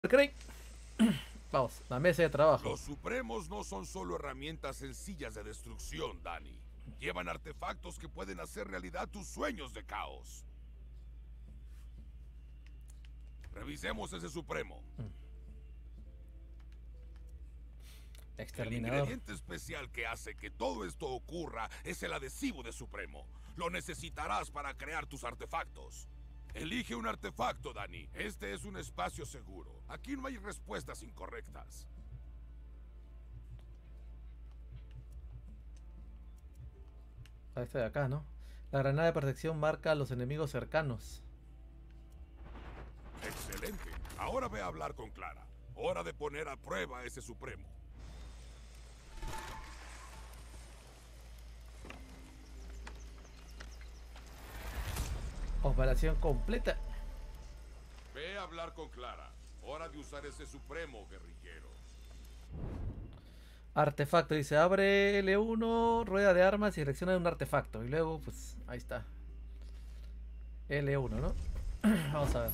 Crane. Vamos, la mesa de trabajo. Los Supremos no son solo herramientas sencillas de destrucción, Dani. Llevan artefactos que pueden hacer realidad tus sueños de caos. Revisemos ese Supremo. El Exterminador. ingrediente especial que hace que todo esto ocurra es el adhesivo de Supremo. Lo necesitarás para crear tus artefactos. Elige un artefacto, Dani. Este es un espacio seguro. Aquí no hay respuestas incorrectas. A este de acá, ¿no? La granada de protección marca a los enemigos cercanos. Excelente. Ahora ve a hablar con Clara. Hora de poner a prueba ese Supremo. Operación completa. Ve a hablar con Clara. Hora de usar ese Supremo, guerrillero. Artefacto, dice, abre L1, rueda de armas y selecciona un artefacto. Y luego, pues, ahí está. L1, ¿no? Vamos a ver.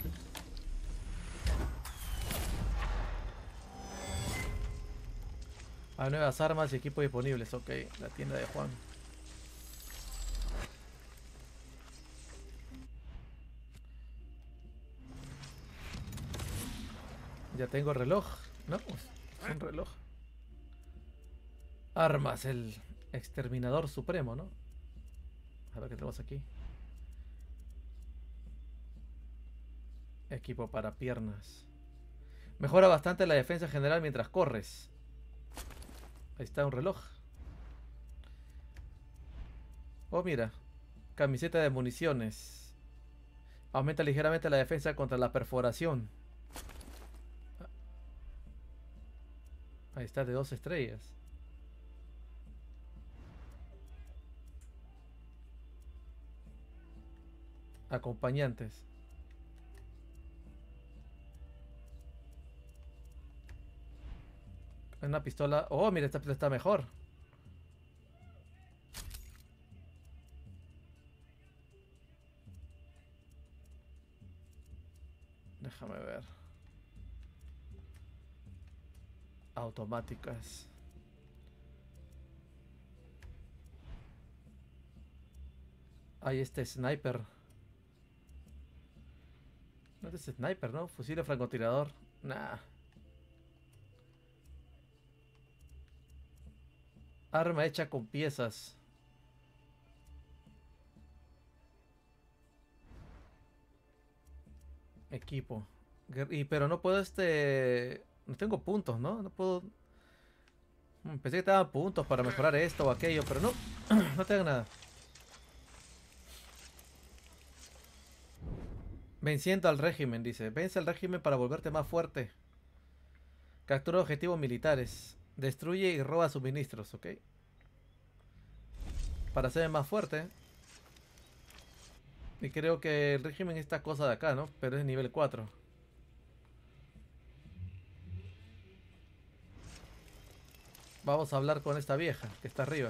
Hay nuevas armas y equipos disponibles. Ok, la tienda de Juan. Ya tengo reloj. No, pues, es un reloj. Armas, el exterminador supremo, ¿no? A ver qué tenemos aquí. Equipo para piernas. Mejora bastante la defensa general mientras corres. Ahí está un reloj. Oh, mira. Camiseta de municiones. Aumenta ligeramente la defensa contra la perforación. Ahí está, de 2 estrellas. Acompañantes. Una pistola. Oh, mira, esta pistola está mejor. Déjame ver. Automáticas. Hay este sniper. No es sniper, ¿no? Fusil de francotirador. Nah. Arma hecha con piezas. Equipo. Pero no puedo No tengo puntos, ¿no? No puedo... Pensé que te daban puntos para mejorar esto o aquello, pero no. No tengo nada. Venciendo al régimen, dice. Vence al régimen para volverte más fuerte. Captura objetivos militares. Destruye y roba suministros, ¿ok? Para ser más fuerte. Y creo que el régimen es esta cosa de acá, ¿no? Pero es nivel 4. Vamos a hablar con esta vieja que está arriba.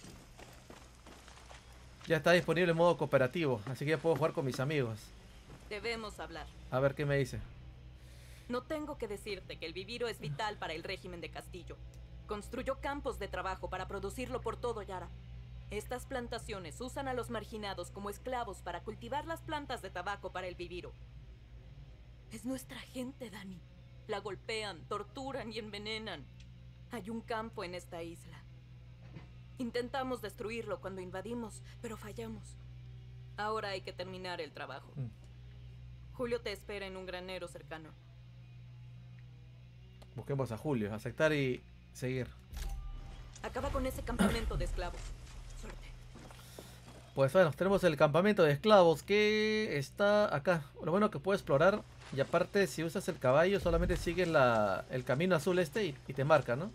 Ya está disponible en modo cooperativo, así que ya puedo jugar con mis amigos. Debemos hablar. A ver qué me dice. No tengo que decirte que el viviro es vital para el régimen de Castillo. Construyó campos de trabajo para producirlo por todo Yara. Estas plantaciones usan a los marginados como esclavos para cultivar las plantas de tabaco para el viviro. Es nuestra gente, Dani. La golpean, torturan y envenenan. Hay un campo en esta isla. Intentamos destruirlo cuando invadimos, pero fallamos. Ahora hay que terminar el trabajo. Julio te espera en un granero cercano. Busquemos a Julio. Aceptar y seguir. Acaba con ese campamento de esclavos. Suerte. Pues bueno, tenemos el campamento de esclavos que está acá. Lo bueno que puedo explorar. Y aparte, si usas el caballo, solamente sigues el camino azul este y te marca, ¿no?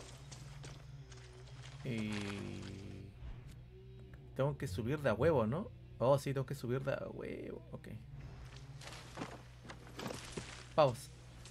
Y... tengo que subir de a huevo, ¿no? Oh, sí, tengo que subir de a huevo. Ok. Vamos.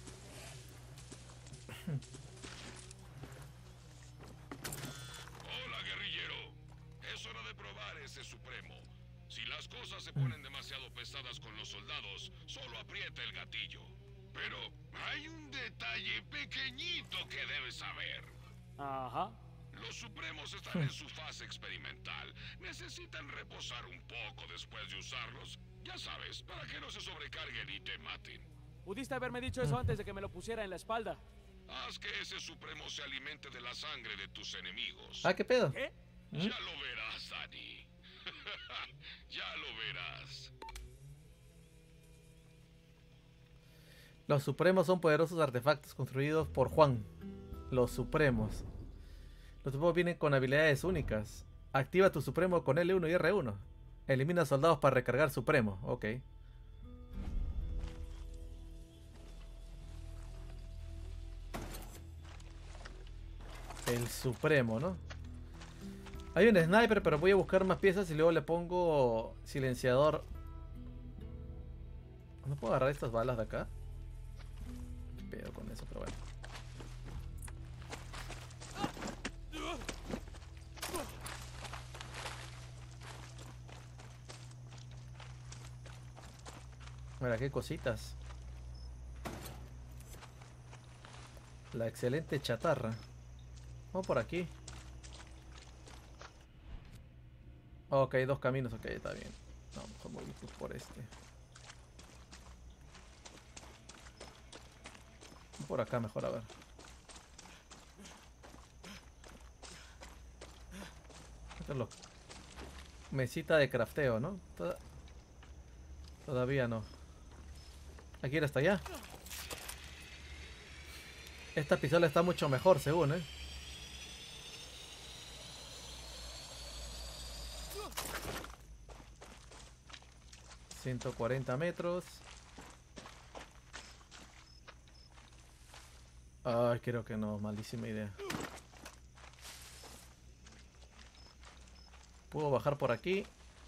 Hola, guerrillero. Es hora de probar ese Supremo. Si las cosas se ponen demasiado pesadas con los soldados, solo aprieta el gatillo. Pero Hay un detalle pequeñito que debes saber. Ajá. Los Supremos están en su fase experimental. Necesitan reposar un poco después de usarlos. Ya sabes, para que no se sobrecarguen y te maten. Pudiste haberme dicho eso antes de que me lo pusiera en la espalda. Haz que ese Supremo se alimente de la sangre de tus enemigos. Ah, ¿qué pedo? ¿Qué? Ya lo verás, Dani. Ya lo verás. Los Supremos son poderosos artefactos construidos por Juan. Los Supremos. Los Supremos vienen con habilidades únicas. Activa tu Supremo con L1 y R1. Elimina soldados para recargar Supremo. Ok. El Supremo, ¿no? Hay un sniper, pero voy a buscar más piezas y luego le pongo silenciador. ¿No puedo agarrar estas balas de acá? ¿Qué pedo con eso? Pero bueno. Mira, qué cositas. La excelente chatarra. Vamos por aquí. Ok, dos caminos, ok, está bien. No, mejor voy por este. Por acá mejor, a ver. Esto es lo... Mesita de crafteo, ¿no? Todavía no. Aquí era hasta allá. Esta pistola está mucho mejor, según, ¿eh? ...140 metros... Ay, creo que no, malísima idea. Puedo bajar por aquí.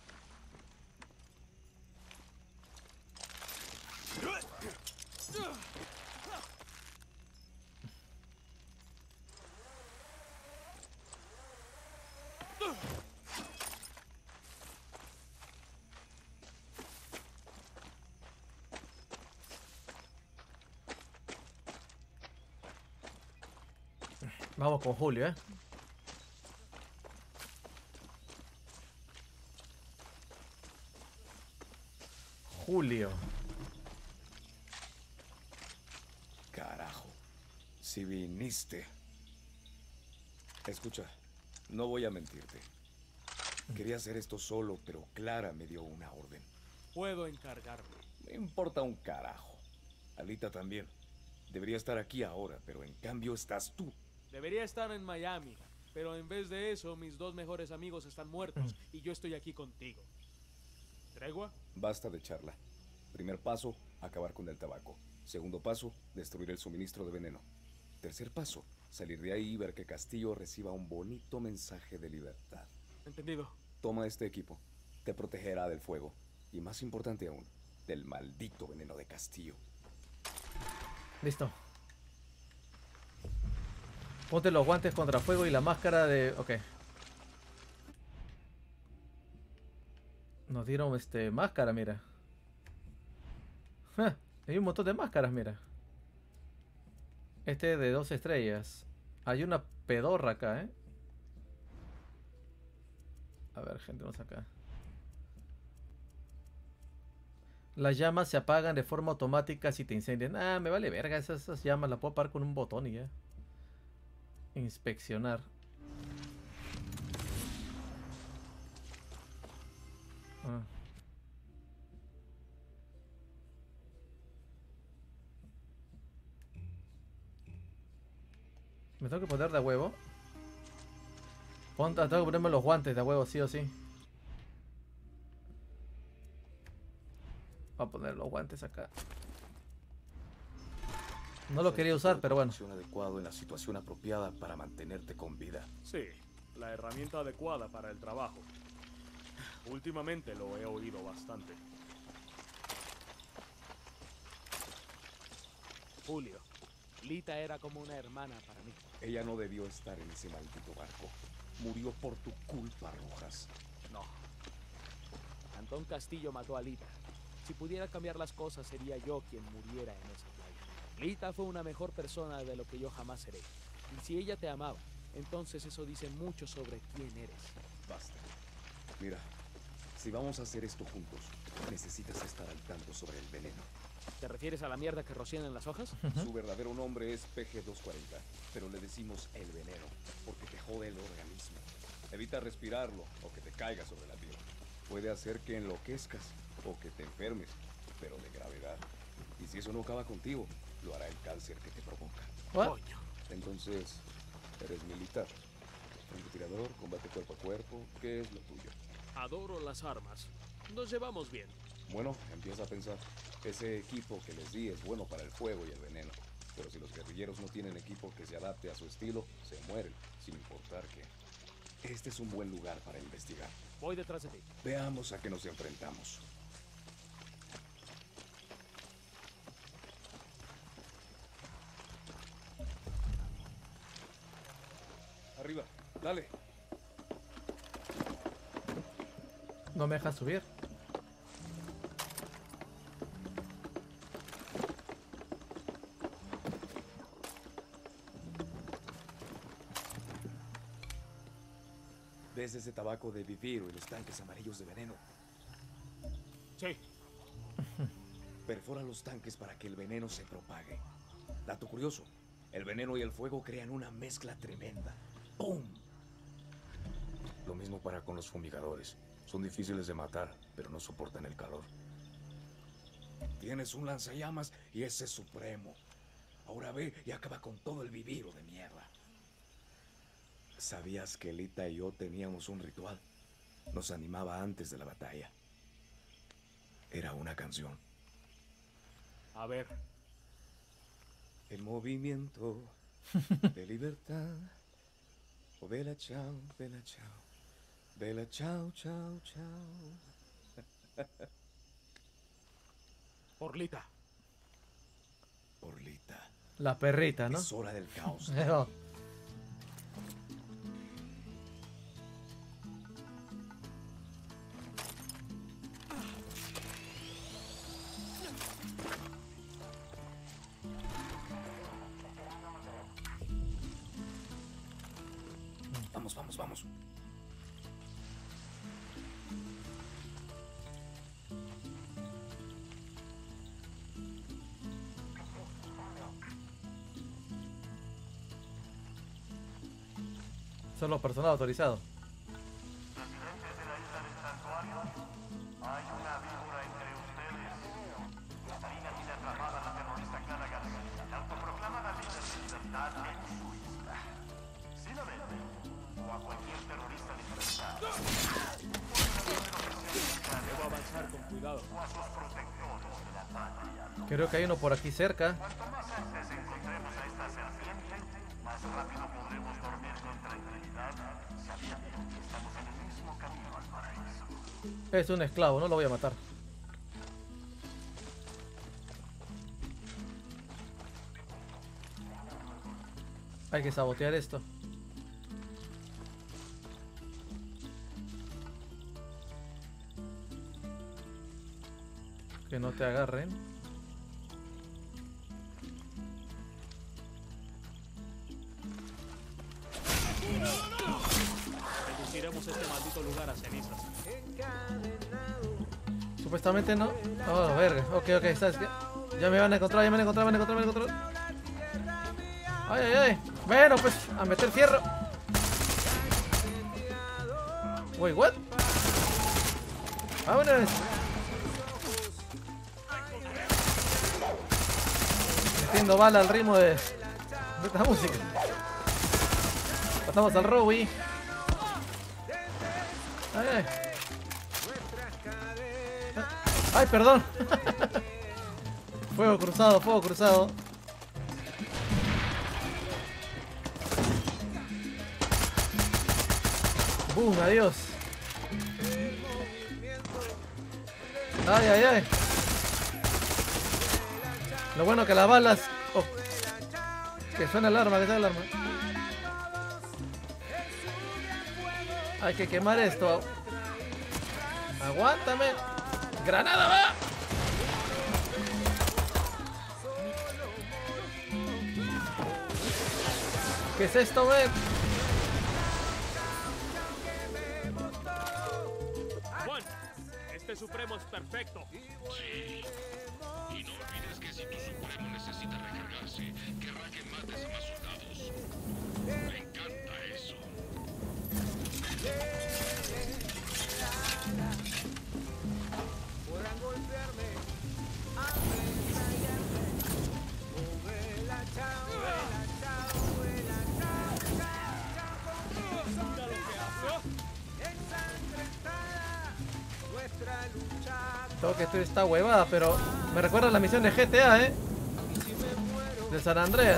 Vamos con Julio, ¿eh? Julio. Carajo. Si viniste. Escucha, no voy a mentirte. Quería hacer esto solo, pero Clara me dio una orden. Puedo encargarme. Me importa un carajo. Alita también. Debería estar aquí ahora, pero en cambio estás tú. Debería estar en Miami, pero en vez de eso, mis dos mejores amigos están muertos y yo estoy aquí contigo. ¿Tregua? Basta de charla. Primer paso, acabar con el tabaco. Segundo paso, destruir el suministro de veneno. Tercer paso, salir de ahí y ver que Castillo reciba un bonito mensaje de libertad. Entendido. Toma este equipo. Te protegerá del fuego. Y más importante aún, del maldito veneno de Castillo. Listo. Ponte los guantes contra fuego y la máscara de... Ok. Nos dieron máscara, mira. Ja, hay un montón de máscaras, mira. Este de 2 estrellas. Hay una pedorra acá, ¿eh? A ver, gente, vamos acá. Las llamas se apagan de forma automática si te incendian. Ah, me vale verga, esas llamas las puedo apagar con un botón y ya. Inspeccionar. Ah. Me tengo que poner de huevo. Tengo que ponerme los guantes de huevo, sí o sí. Voy a poner los guantes acá. No lo quería usar, pero bueno. Adecuado en la situación apropiada para mantenerte con vida. Sí, la herramienta adecuada para el trabajo. Últimamente lo he oído bastante. Julio, Lita era como una hermana para mí. Ella no debió estar en ese maldito barco. Murió por tu culpa, Rojas. No. Antón Castillo mató a Lita. Si pudiera cambiar las cosas, sería yo quien muriera en esa playa. Lita fue una mejor persona de lo que yo jamás seré. Y si ella te amaba, entonces eso dice mucho sobre quién eres. Basta. Mira, si vamos a hacer esto juntos, necesitas estar al tanto sobre el veneno. ¿Te refieres a la mierda que rocian en las hojas? Su verdadero nombre es PG-240, pero le decimos el veneno, porque te jode el organismo. Evita respirarlo o que te caiga sobre la piel. Puede hacer que enloquezcas o que te enfermes, pero de gravedad. Y si eso no acaba contigo, lo hará el cáncer que te provoca. What? Coño. Entonces, eres militar. Francotirador, combate cuerpo a cuerpo, ¿qué es lo tuyo? Adoro las armas. Nos llevamos bien. Bueno, empieza a pensar. Ese equipo que les di es bueno para el fuego y el veneno. Pero si los guerrilleros no tienen equipo que se adapte a su estilo, se mueren, sin importar qué. Este es un buen lugar para investigar. Voy detrás de ti. Veamos a qué nos enfrentamos. Arriba, dale. No me deja subir. ¿Ves ese tabaco de viviro y los tanques amarillos de veneno? Sí. Perfora los tanques para que el veneno se propague. Dato curioso, el veneno y el fuego crean una mezcla tremenda. ¡Pum! Lo mismo para con los fumigadores. Son difíciles de matar, pero no soportan el calor. Tienes un lanzallamas y ese es supremo. Ahora ve y acaba con todo el viviro de mierda. ¿Sabías que Lita y yo teníamos un ritual? Nos animaba antes de la batalla. Era una canción. A ver. El movimiento de libertad. Oh, vela chao, vela chao. Vela chao, chao, chao. Por Lita. Por Lita. La perrita, ¿no? Es hora del caos. Oh. Vamos, vamos, vamos. Solo personal autorizado. Residentes de la isla del santuario, hay una víbora entre ustedes. Catarina tiene atrapada a la terrorista Clara García, la autoproclamada líder de libertad en su isla. Si la ven, o a cualquier terrorista disfrazado, Debo avanzar con cuidado. o a sus protectores de la patria. Creo que hay uno por aquí cerca. Cuanto más antes encontremos a esta serpiente, más rápido podremos dormir con tranquilidad, sabiendo que estamos en el mismo camino al paraíso. Es un esclavo, no lo voy a matar. Hay que sabotear esto. Que no te agarren. Reduciremos este maldito lugar a cenizas. Supuestamente no. Oh, verga. Ok, ok, ¿sabes qué? Ya me van a encontrar, ya me van a encontrar, me van a encontrar, me van a encontrar. Ay, ay, ay. Bueno, pues, a meter fierro. Wait, what? Vámonos. Metiendo bala al ritmo de esta música. Pasamos al Rowie. Ay, ay. Ay, perdón. Fuego cruzado, fuego cruzado. Boom, adiós. Ay, ay, ay. Lo bueno que las balas... Oh. Que suena el arma, que suena el arma. Hay que quemar esto. Aguántame. Granada, va. ¿Qué es esto, wey? Juan, este Supremo es perfecto. Y no olvides que si tu Supremo necesita recargarse, querrá que mates a más soldados. Me encanta eso. Tengo que estoy esta huevada, pero me recuerda a la misión de GTA, de San Andreas.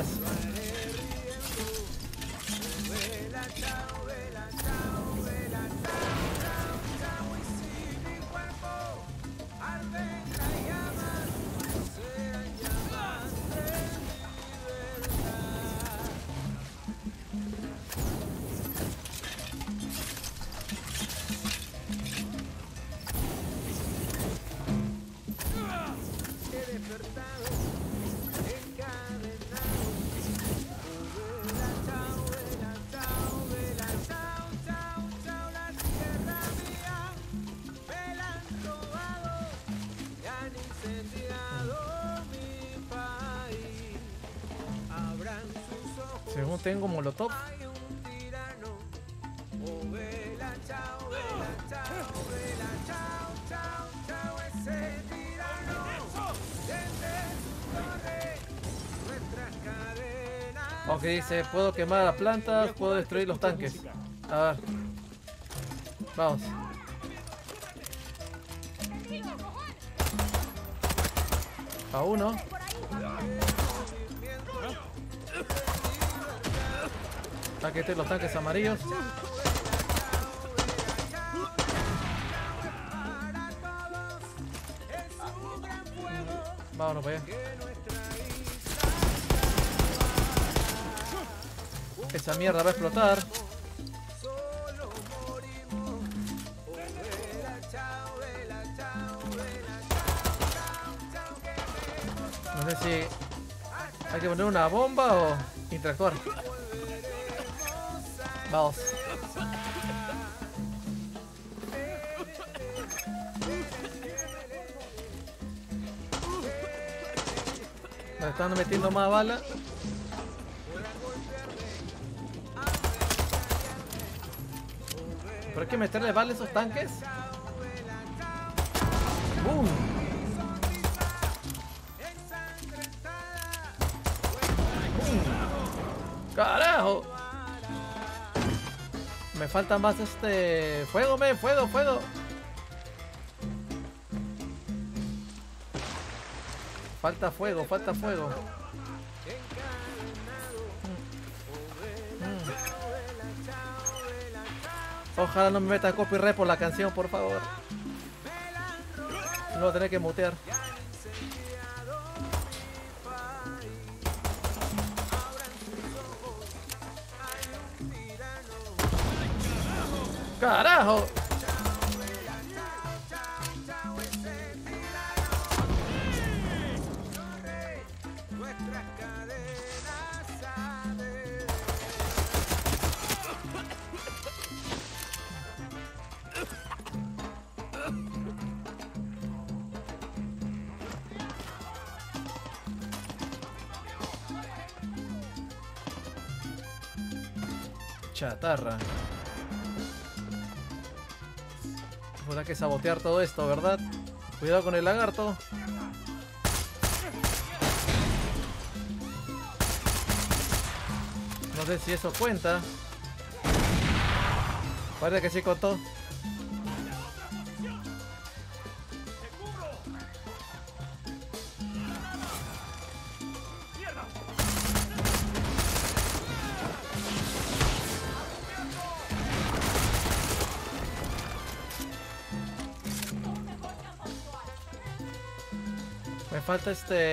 Según tengo molotov. Ok, dice, puedo quemar las plantas, puedo destruir los tanques. A ver. Vamos. A uno. Aquí están los tanques amarillos. Vámonos para allá. Esa mierda va a explotar. No sé si hay que poner una bomba o interactuar. Vamos. Me están metiendo más balas. ¿Pero hay que meterle balas a esos tanques? ¡Bum! ¡Carajo! Me falta más fuego, fuego. Falta fuego. Ojalá no me meta copyright por la canción, por favor. No voy a tener que mutear. ¡Carajo! Chatarra. Habrá que sabotear todo esto, ¿verdad? Cuidado con el lagarto. No sé si eso cuenta. Parece que sí contó. Me falta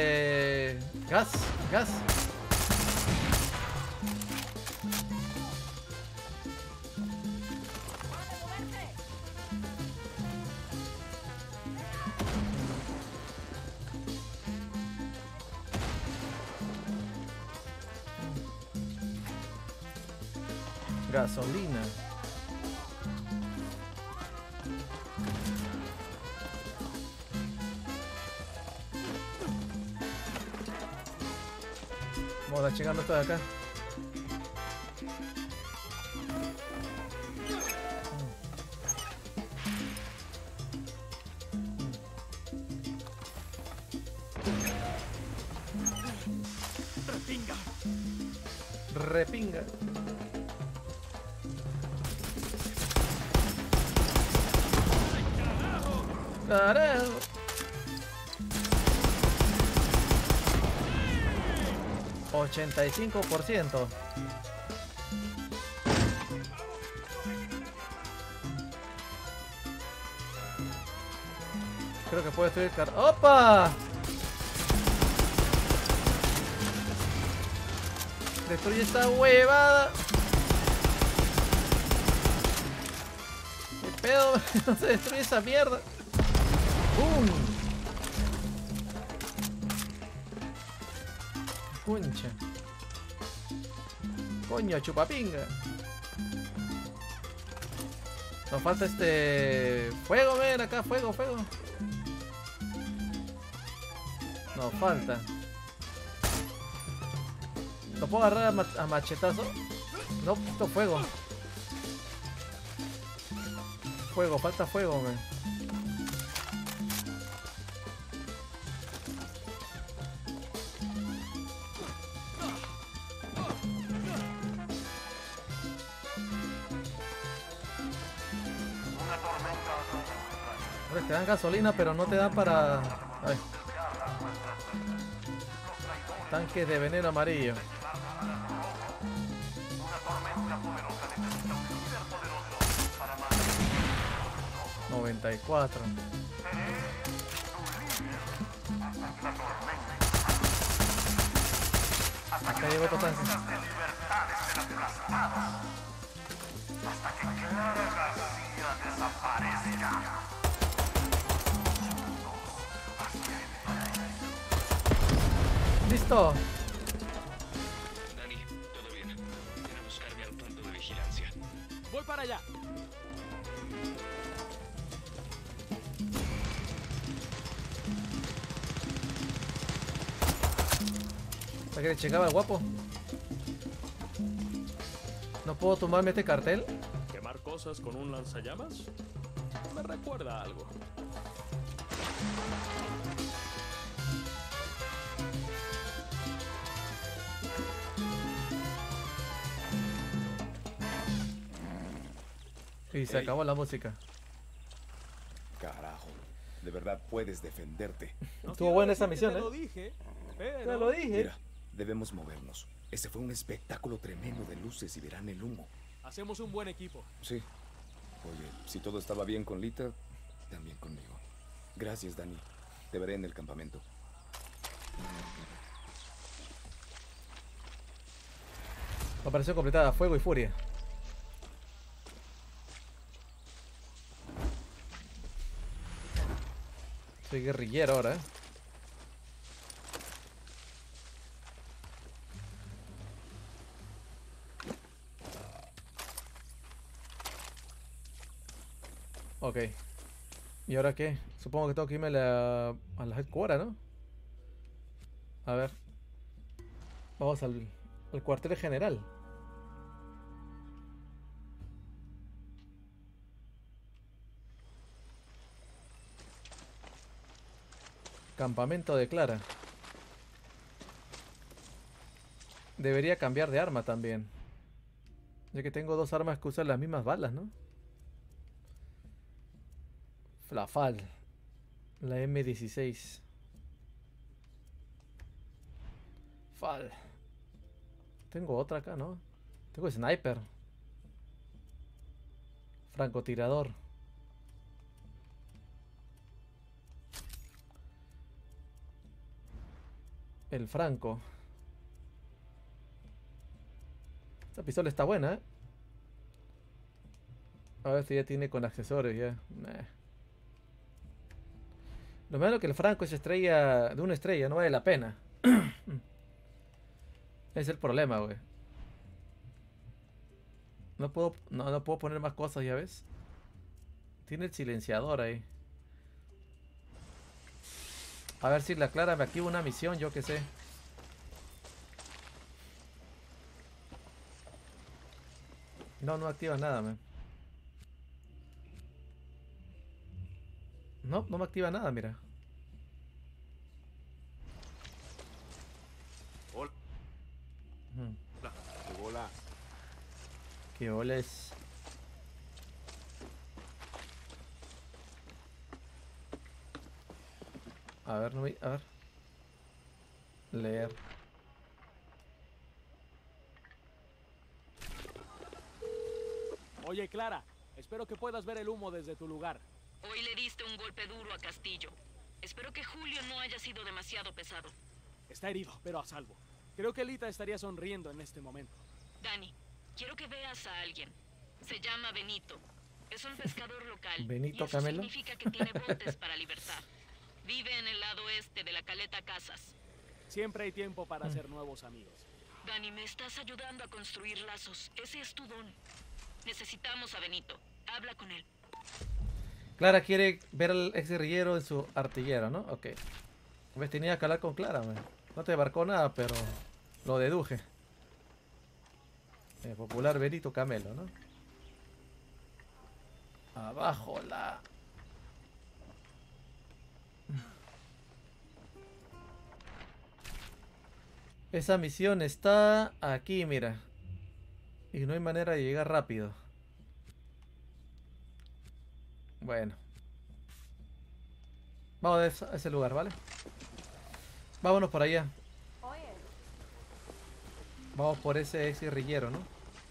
gas. Gasolina. Vamos a chingando esto de acá. Repinga. Carajo. $85%. Creo que puede destruir car... ¡Opa! Destruye esta huevada. ¿Qué pedo? No se destruye esa mierda. ¡Bum! Concha. Coño, chupapinga. Nos falta fuego, ven acá, fuego. Nos falta. ¿Lo puedo agarrar a machetazo? No, esto fuego. Fuego, falta fuego, man. Te dan gasolina, pero no te dan para... Ay. Tanques de veneno amarillo. 94. Acá llegó otro tanque. ¡Listo! Dani, todo bien. Ven a buscarme al punto de vigilancia. Voy para allá. ¿Para qué le checaba el guapo? ¿No puedo tomarme este cartel? ¿Quemar cosas con un lanzallamas? Me recuerda a algo. Y se acabó la música. Carajo, de verdad puedes defenderte. No Estuvo quiero buena decir esa misión, que te ¿eh? lo dije, pero... Te lo dije. Mira, debemos movernos. Ese fue un espectáculo tremendo de luces y verán el humo. Hacemos un buen equipo. Sí. Oye, si todo estaba bien con Lita, también conmigo. Gracias, Dani. Te veré en el campamento. Operación completada, fuego y furia. Soy guerrillero ahora, ¿eh? Ok. ¿Y ahora qué? Supongo que tengo que irme a la headquarter, ¿no? A ver. Vamos al cuartel general. Campamento de Clara. Debería cambiar de arma también. Ya que tengo dos armas que usan las mismas balas, ¿no? La FAL. La M16. FAL. Tengo otra acá, ¿no? Tengo sniper. Francotirador. El Franco. Esta pistola está buena, ¿eh? A ver si ya tiene con accesorios ya. Nah. Lo malo que el Franco es estrella de una estrella, no vale la pena. Ese es el problema, güey. No puedo poner más cosas, ya ves. Tiene el silenciador ahí. A ver si la Clara me activa una misión, yo que sé. No, no activa nada, man. No, no me activa nada, mira. Hola. Hola. ¿Qué oles? A ver, no me... A ver. Leer. Oye, Clara, espero que puedas ver el humo desde tu lugar. Hoy le diste un golpe duro a Castillo. Espero que Julio no haya sido demasiado pesado. Está herido, pero a salvo. Creo que Lita estaría sonriendo en este momento. Dani, quiero que veas a alguien. Se llama Benito. Es un pescador local. Benito y eso Camelo. significa que tiene botes para libertad. Vive en el lado este de la caleta Casas. Siempre hay tiempo para hacer nuevos amigos. Dani, me estás ayudando a construir lazos. Ese es tu don. Necesitamos a Benito. Habla con él. Clara quiere ver al ex guerrillero en su artillero, ¿no? Ok. Ves, tenía que hablar con Clara, man. No te marcó nada, pero lo deduje. Popular Benito Camelo, ¿no? Abajo la... Esa misión está aquí, mira. Y no hay manera de llegar rápido. Bueno. Vamos a ese lugar, ¿vale? Vámonos por allá. Vamos por ese ex guerrillero, ¿no?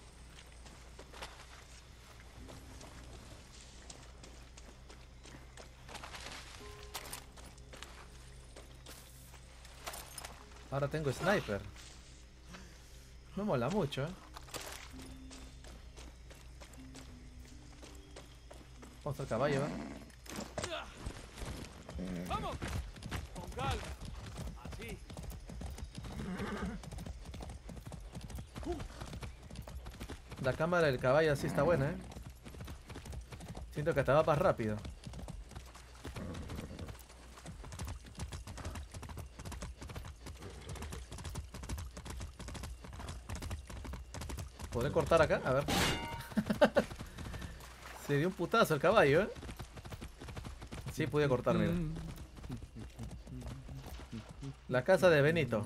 Ahora tengo sniper. Me mola mucho, ¿eh? Vamos al caballo, ¿eh? ¡Vamos! Con calma. Así. La cámara del caballo sí está buena, ¿eh? Siento que hasta va más rápido. ¿Podré cortar acá? A ver. Se dio un putazo el caballo, ¿eh? Sí, pude cortar, mira. La casa de Benito.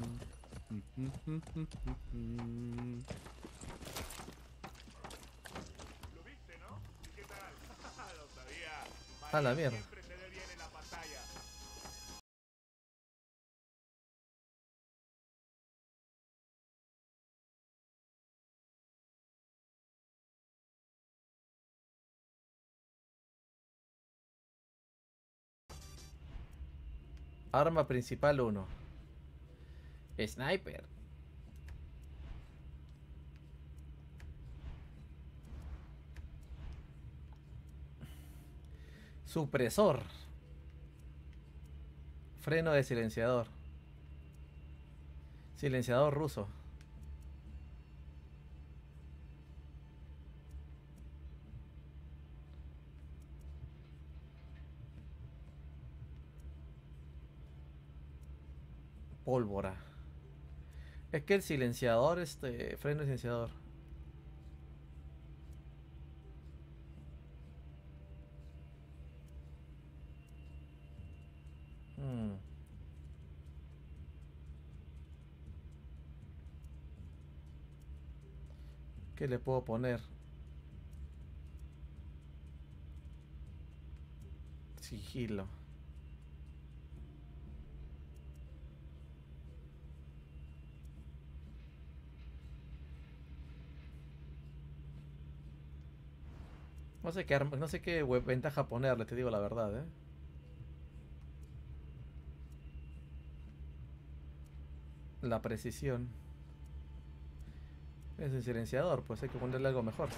¿Lo viste, no? ¿Y qué tal? Lo sabía. A la mierda. Siempre se ve bien en la pantalla. Arma principal 1. Sniper. Supresor. Freno de silenciador. Silenciador ruso. Pólvora. Es que el silenciador, freno de silenciador. ¿Qué le puedo poner? Sigilo. No sé qué no sé qué ventaja ponerle, te digo la verdad, ¿eh? La precisión. Es el silenciador, pues hay que ponerle algo mejor.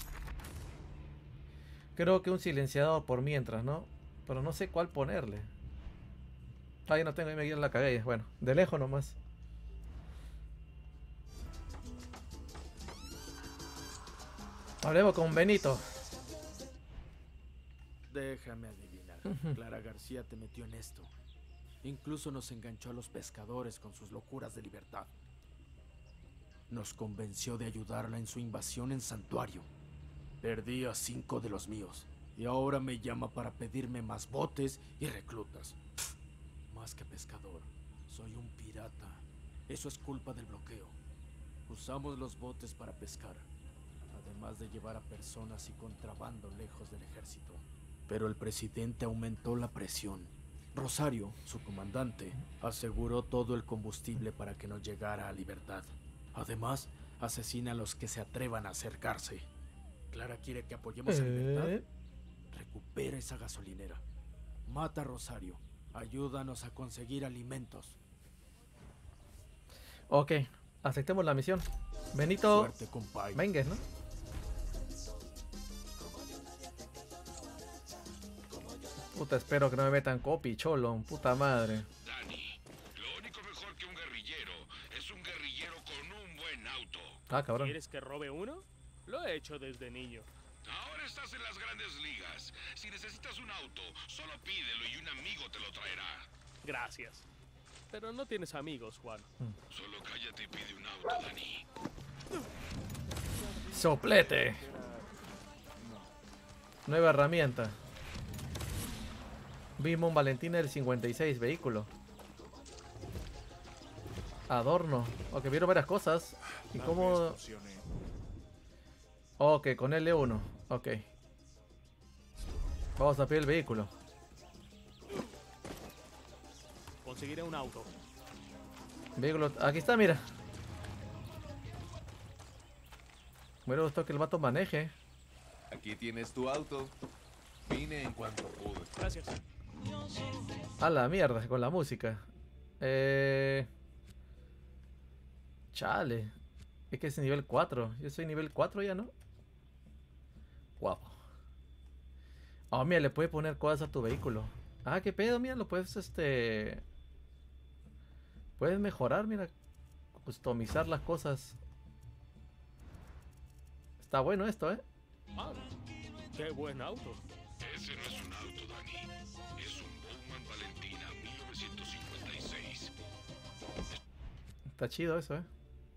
Creo que un silenciador por mientras, ¿no? Pero no sé cuál ponerle. Ahí no tengo, ahí me la cagué. Bueno, de lejos nomás. Hablemos con Benito. Déjame adivinar. Clara García te metió en esto. Incluso nos enganchó a los pescadores con sus locuras de libertad. Nos convenció de ayudarla en su invasión en Santuario. Perdí a 5 de los míos. Y ahora me llama para pedirme más botes y reclutas. Más que pescador, soy un pirata. Eso es culpa del bloqueo. Usamos los botes para pescar, además de llevar a personas y contrabando lejos del ejército. Pero el presidente aumentó la presión. Rosario, su comandante, aseguró todo el combustible para que no llegara a Libertad. Además, asesina a los que se atrevan a acercarse. Clara quiere que apoyemos a Libertad. Recupera esa gasolinera. Mata a Rosario. Ayúdanos a conseguir alimentos. Ok, aceptemos la misión. Benito. Suerte, compay. Mengues, ¿no? Puta, espero que no me metan copy, cholo. Puta madre. Dani, lo único mejor que un guerrillero es un guerrillero con un buen auto. Ah, cabrón. ¿Quieres que robe uno? Lo he hecho desde niño. Ahora estás en las grandes ligas. Si necesitas un auto, solo pídelo y un amigo te lo traerá. Gracias. Pero no tienes amigos, Juan. Solo cállate y pide un auto, Dani. Soplete. Nueva herramienta. Vimos Valentina del 56, vehículo. Adorno. Ok, vieron varias cosas. ¿Y cómo...? Ok, con L1. Ok. Vamos a pedir el vehículo. Conseguiré un auto. Vehículo... Aquí está, mira. Me hubiera gustado que el vato maneje. Aquí tienes tu auto. Vine en cuanto pude. Gracias. A la mierda con la música. Chale. Es que es nivel 4. Yo soy nivel 4 ya, ¿no? Guapo. Oh, mira, le puedes poner cosas a tu vehículo. Ah, qué pedo, mira, lo puedes, puedes mejorar, mira. Customizar las cosas. Está bueno esto, ¿eh? Ah, qué buen auto. Ese no es un auto, Dani. Es un Bowman Valentina 1956. Está chido eso, ¿eh?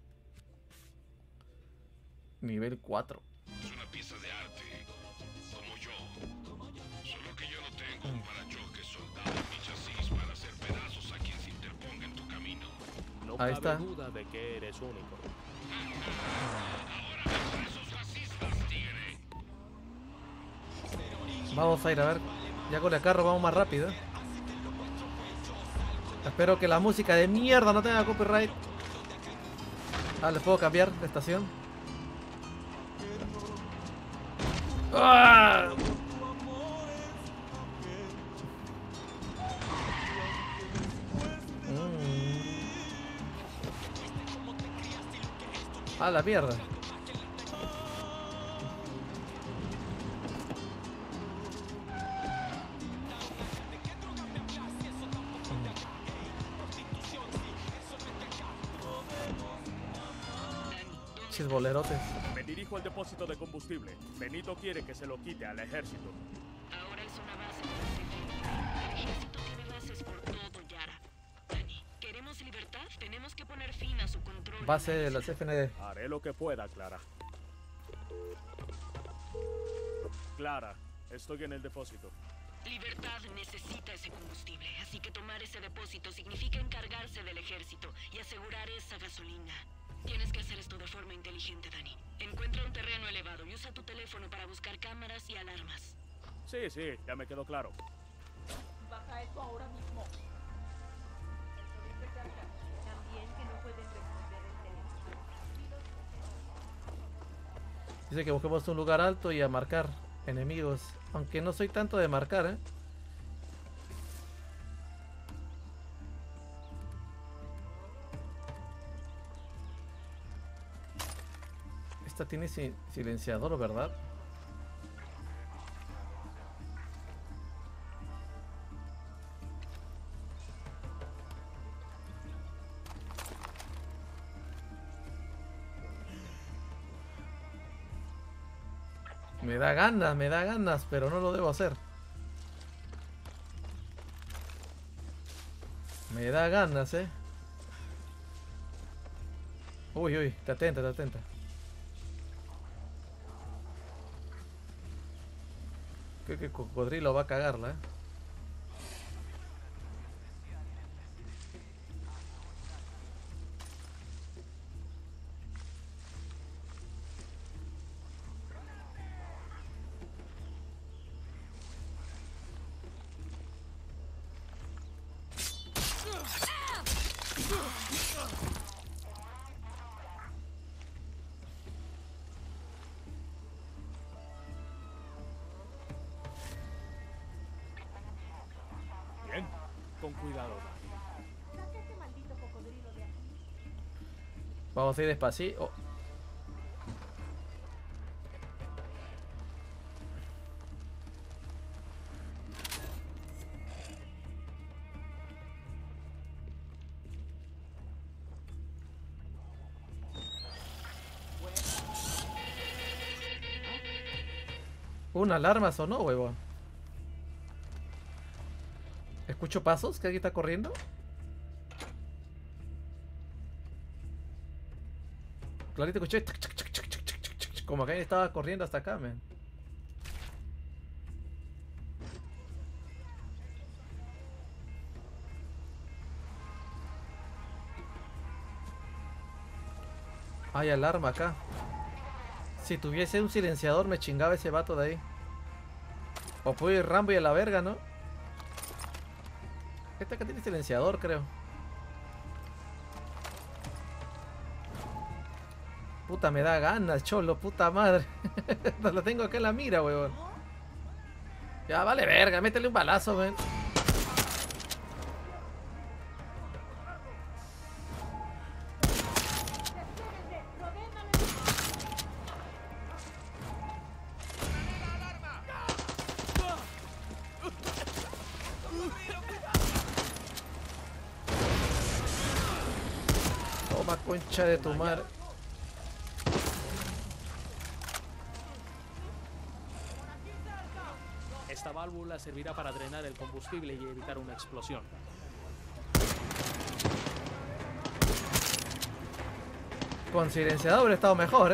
Nivel 4. Es una pieza de arte, como yo. Solo que yo no tengo un parachoques soldado en mi chasis para hacer pedazos a quien se interponga en tu camino. No Ahí cabe está. duda de que eres único. Ahora ves a esos fascistas, tigre. Vamos a ir a ver. Ya con el carro vamos más rápido. Espero que la música de mierda no tenga copyright. Ah, ¿le puedo cambiar de estación? ¡Ah! A la mierda. Chis bolerotes. Me dirijo al depósito de combustible. Benito quiere que se lo quite al ejército. Ahora es una base para el ejército tiene bases por todo Yara. Dani, ¿queremos libertad? Tenemos que poner fin a su control. Base de las FND. Haré lo que pueda, Clara. Clara, estoy en el depósito. Libertad necesita ese combustible, así que tomar ese depósito significa encargarse del ejército y asegurar esa gasolina. Tienes que hacer esto de forma inteligente, Dani. Encuentra un terreno elevado y usa tu teléfono para buscar cámaras y alarmas. Sí, ya me quedó claro. Baja eso ahora mismo. También que no pueden responder el teléfono. Dice que busquemos un lugar alto y a marcar enemigos. Aunque no soy tanto de marcar, ¿eh? Esta tiene silenciador, ¿verdad? Me da ganas, pero no lo debo hacer. Me da ganas, Uy, uy, te atenta, te atenta. Creo que Cocodrilo va a cagarla, Bien, con cuidado. Vamos a ir despacito. Oh. Una alarma sonó, huevón. ¿Escucho pasos? ¿Que alguien está corriendo? Clarito escuché. Como que alguien estaba corriendo hasta acá, man. Hay alarma acá. Si tuviese un silenciador me chingaba ese vato de ahí. O puedo ir Rambo y a la verga, ¿no? Este acá tiene silenciador, creo. Puta, me da ganas, cholo, puta madre. Lo tengo acá en la mira, weón. Ya, vale verga, métele un balazo, ven. Toma, concha de tu madre. Esta válvula servirá para drenar el combustible y evitar una explosión. Con silenciador hubiera estado mejor,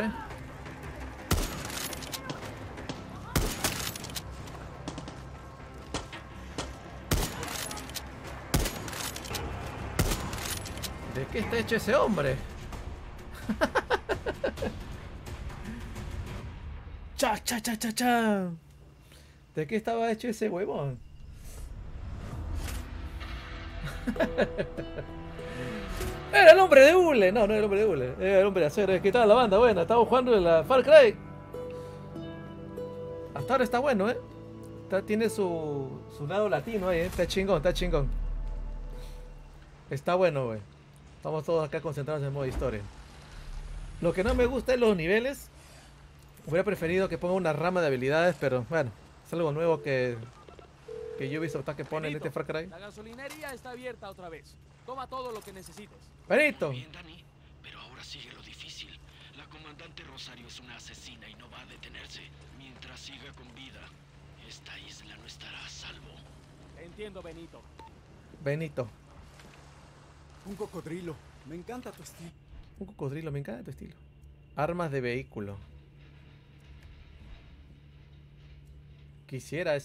¿De qué está hecho ese hombre? Cha, cha, cha, cha, cha. ¿De qué estaba hecho ese huevón? Era el hombre de hule. No, no era el hombre de hule. Era el hombre de acero. ¿Qué tal la banda? Buena. Estamos jugando en la Far Cry. Hasta ahora está bueno, tiene su lado latino ahí, Está chingón, está chingón. Está bueno, güey. Estamos todos acá concentrados en el modo historia. Lo que no me gusta es los niveles. Hubiera preferido que ponga una rama de habilidades, pero bueno, es algo nuevo que Ubisoft que pone en este Far Cry. La gasolinería está abierta otra vez. Toma todo lo que necesites. Benito. Bien, Dani, pero ahora sigue lo difícil. La comandante Rosario es una asesina y no va a detenerse. Mientras siga con vida, esta isla no estará a salvo. Entiendo, Benito. Benito. Un cocodrilo. Me encanta tu estilo. Un cocodrilo, me encanta tu estilo. Armas de vehículo. Quisiera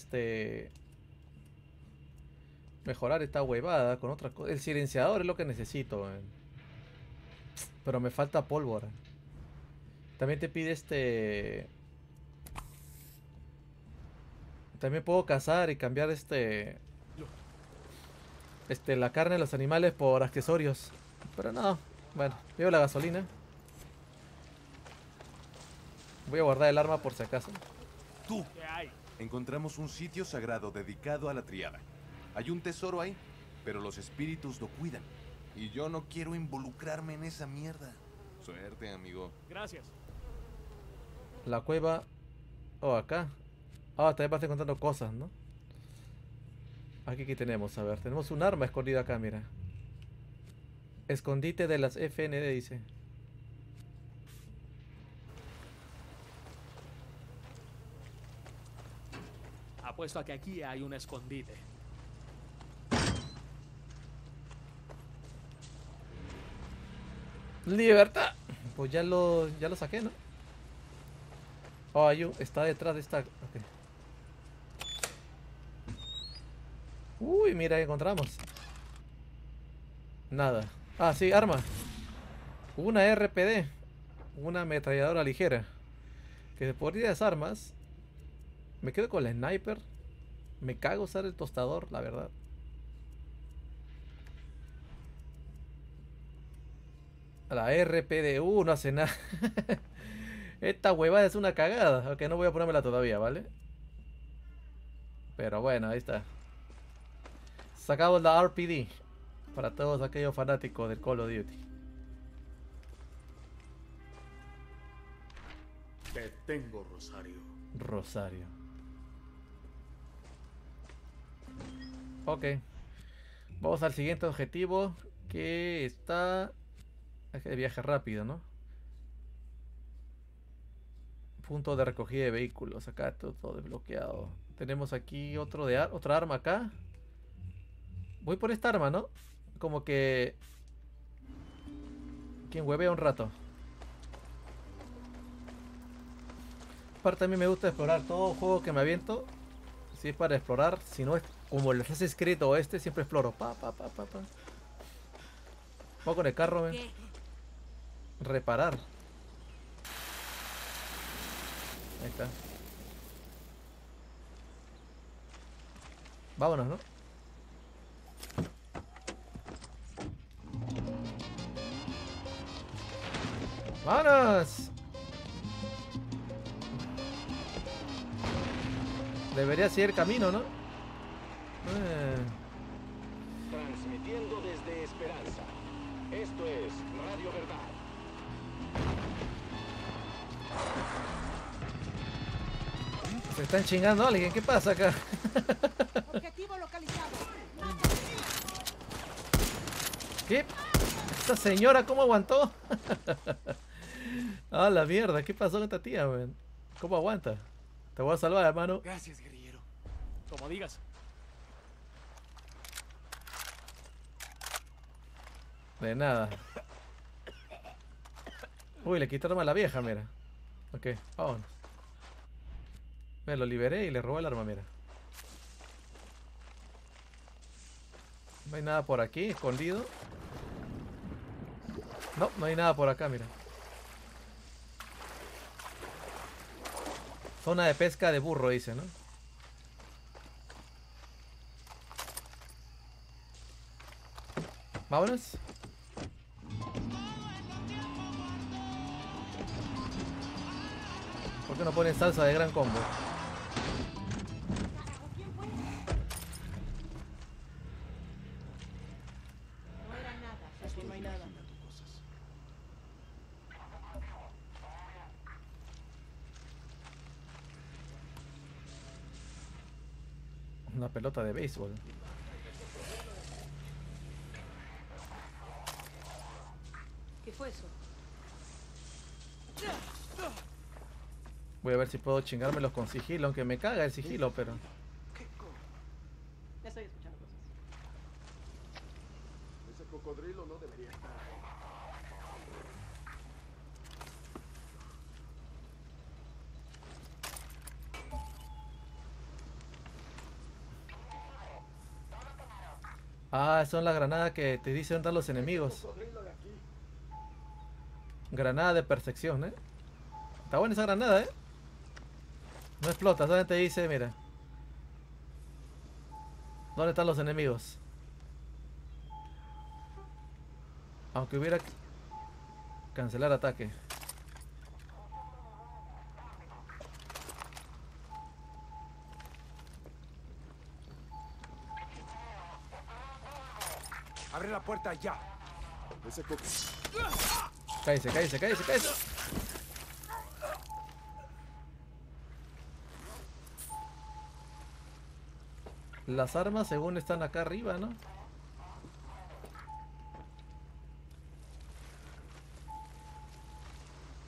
mejorar esta huevada con otra cosa. El silenciador es lo que necesito, man. Pero me falta pólvora. También te pide También puedo cazar y cambiar la carne de los animales por accesorios. Pero no. Bueno, veo la gasolina. Voy a guardar el arma por si acaso. Tú. ¿Qué hay? Encontramos un sitio sagrado dedicado a la triada. Hay un tesoro ahí, pero los espíritus lo cuidan. Y yo no quiero involucrarme en esa mierda. Suerte, amigo. Gracias. La cueva. Oh, acá. Ah, también vas encontrando cosas, ¿no? Aquí, ¿qué tenemos? A ver, tenemos un arma escondida acá, mira. Escondite de las FND, dice. Apuesto a que aquí hay un escondite. Libertad. Pues ya lo saqué, ¿no? Oh, está detrás de esta. Okay. Uy, mira, encontramos. Nada. Ah, sí, arma. Una RPD. Una ametralladora ligera. Que por esas armas. Me quedo con la sniper. Me cago usar el tostador, la verdad. La RPD. No hace nada. Esta huevada es una cagada. Ok, no voy a ponérmela todavía, ¿vale? Pero bueno, ahí está. Sacamos la RPD. Para todos aquellos fanáticos del Call of Duty. Te tengo, Rosario. Rosario. Ok. Vamos al siguiente objetivo. Que está... de viaje rápido, ¿no? Punto de recogida de vehículos. Acá todo desbloqueado. Tenemos aquí otra arma acá. Voy por esta arma, ¿no? Como que... quien huevea un rato. Aparte a mí me gusta explorar todo juego que me aviento. Si es para explorar. Si no es como el Assassin's Creed o siempre exploro. Voy con el carro, ¿ven? Reparar. Ahí está. Vámonos, ¿no? ¡Vámonos! Debería ser el camino, ¿no? Transmitiendo desde Esperanza. Esto es Radio Verdad. Se están chingando a alguien. ¿Qué pasa acá? Objetivo localizado. ¿Qué? ¿Esta señora cómo aguantó? Ah, la mierda. ¿Qué pasó con esta tía, man? ¿Cómo aguanta? Te voy a salvar, hermano. Gracias, guerrillero. Como digas. De nada. Uy, le quitaron a la vieja, mira. Ok, vámonos. Me lo liberé y le robé el arma, mira. No hay nada por aquí, escondido. No, no hay nada por acá, mira. Zona de pesca de burro, dice, ¿no? Vámonos. ¿Por qué no ponen salsa de gran combo? No era nada, aquí no hay nada. Una pelota de béisbol. ¿Qué fue eso? Voy a ver si puedo chingármelos con sigilo, aunque me caga el sigilo, pero... Estoy escuchando cosas. Ese cocodrilo no debería estar ahí. Ah, son las granadas que te dicen dónde están los enemigos. Granada de percepción, ¿eh? Está buena esa granada, ¿eh? No explota, solamente te dice, mira. ¿Dónde están los enemigos? Aunque hubiera... cancelar ataque. Abre la puerta ya. Ese Cállese, cállese, cállese, cállese. Las armas según están acá arriba, ¿no?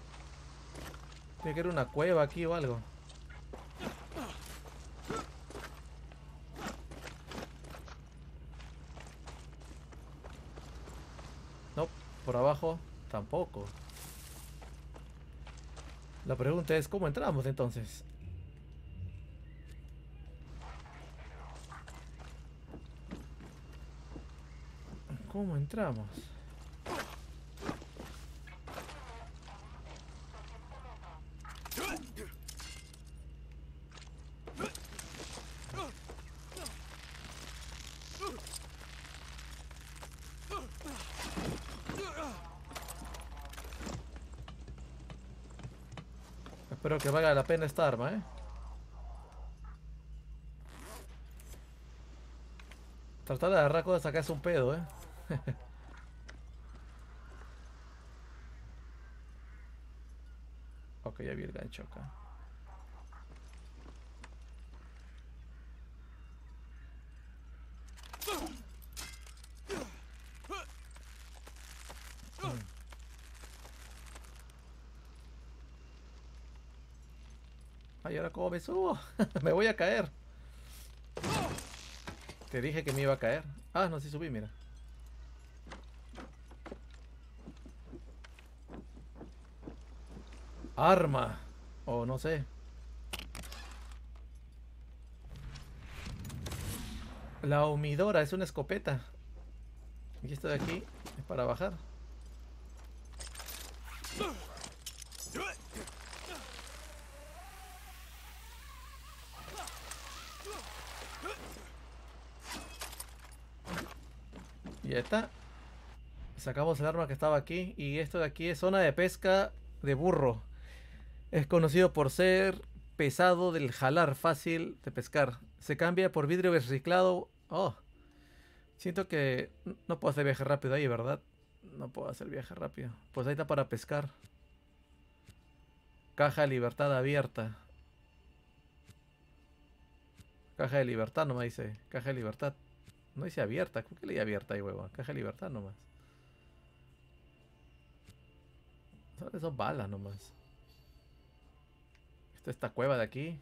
Tiene que haber una cueva aquí o algo. tampoco. La pregunta es, ¿cómo entramos entonces? ¿Cómo entramos? Espero que valga la pena esta arma, ¿eh? Tratar de agarrar cosas acá es un pedo, ¿eh? Ok, ya vi el gancho acá. Ay, ahora cómo me subo. Me voy a caer. Te dije que me iba a caer. Ah, no, sí subí, mira. Arma. O no sé. La humidora es una escopeta. Y esto de aquí es para bajar. Y ya está. Sacamos el arma que estaba aquí. Y esto de aquí es zona de pesca de burro. Es conocido por ser pesado del jalar, fácil de pescar. Se cambia por vidrio reciclado. Oh. Siento que no puedo hacer viaje rápido ahí, ¿verdad? No puedo hacer viaje rápido. Pues ahí está para pescar. Caja de libertad abierta. Caja de libertad nomás dice. Caja de libertad. No dice abierta. ¿Por qué leí abierta ahí, huevo? Caja de libertad nomás. Son balas nomás. Esta cueva de aquí.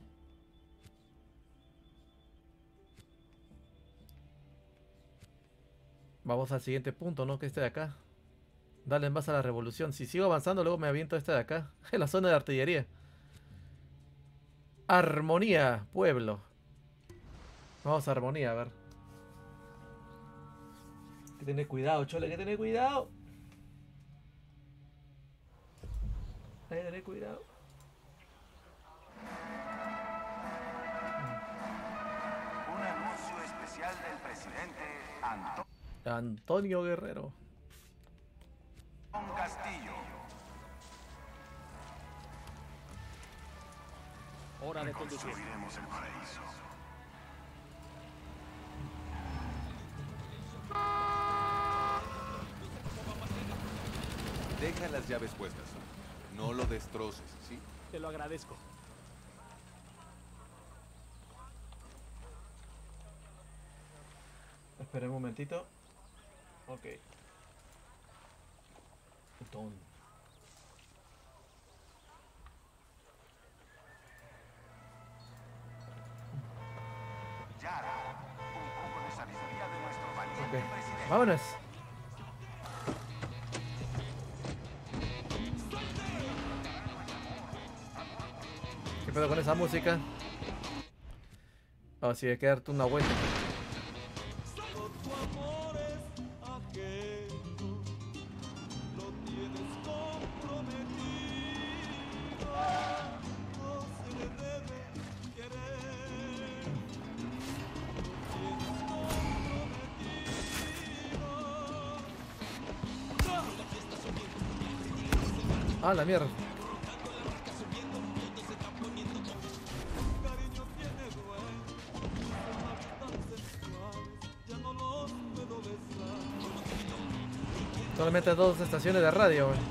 Vamos al siguiente punto, ¿no? Que este de acá. Dale más a la revolución. Si sigo avanzando, luego me aviento este de acá. En la zona de artillería. Armonía, pueblo. Vamos a Armonía, a ver. Hay que tener cuidado, chole, hay que tener cuidado. Hay que tener cuidado. Un anuncio especial del presidente Antonio Guerrero. Castillo. Hora de conducir. Construiremos el paraíso. Deja las llaves puestas. No lo destroces, ¿sí? Te lo agradezco. Espera un momentito. Ok. Botón. Yara, un poco de sabiduría de nuestro valiente Ok. presidente. Vámonos. ¿Qué pedo con esa música? Oh, sí, hay que darte una vuelta. Ah, la mierda. Solamente 2 estaciones de radio, güey.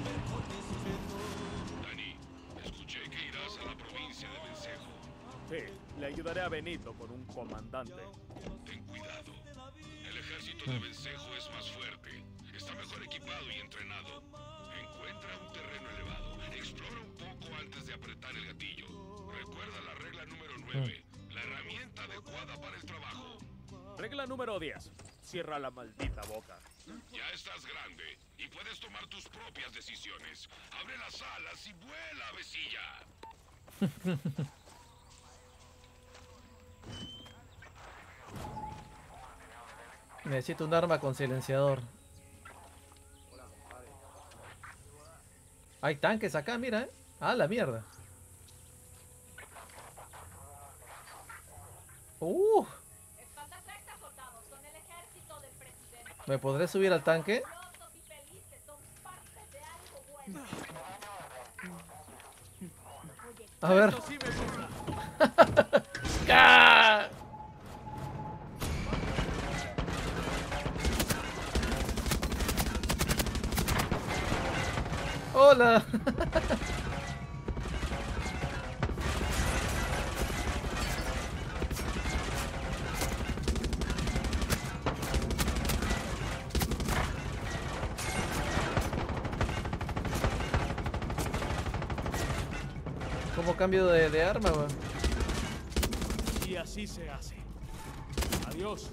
Dani, escuché que irás a la provincia de Vencejo. Sí, le ayudaré a Benito con un comandante. Ten cuidado. El ejército de Vencejo es más fuerte. Está mejor equipado y entrenado. Encuentra un terreno elevado. Explora un poco antes de apretar el gatillo. Recuerda la regla número 9. La herramienta adecuada para el trabajo. Regla número 10. Cierra la maldita boca. Ya estás grande y Puedes tomar tus propias decisiones. Abre las alas y vuela, avecilla. Necesito un arma con silenciador. Hay tanques acá, mira, Ah, la mierda. ¿Me podré subir al tanque? A ver. ¡Ah! Hola. ¿Cómo cambio de arma, weón? Y así se hace. Adiós.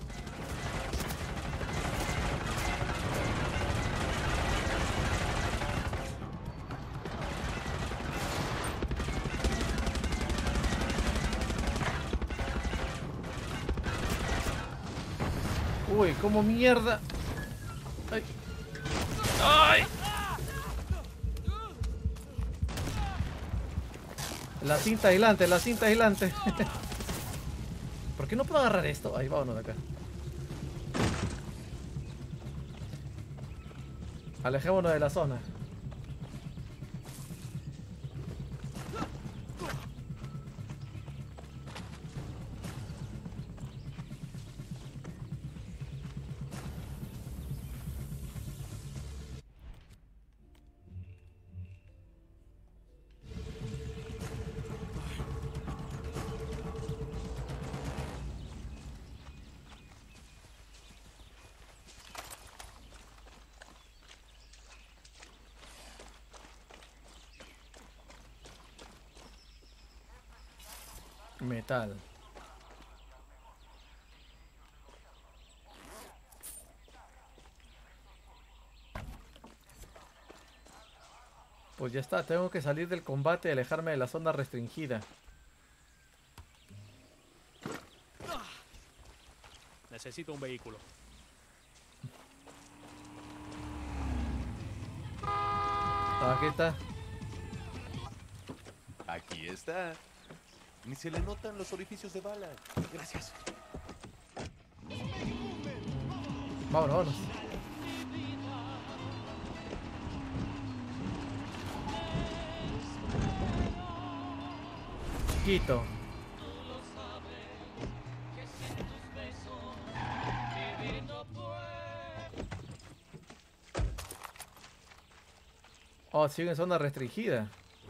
Uy, como mierda. Ay. Ay. La cinta aislante, la cinta aislante. ¿Por qué no puedo agarrar esto? Ahí, vámonos de acá. Alejémonos de la zona. Metal. Pues ya está, tengo que salir del combate y alejarme de la zona restringida. Necesito un vehículo. Aquí está. Aquí está. Ni se le notan los orificios de bala. Gracias. Vámonos, vámonos. Quito. Oh, sigue en zona restringida.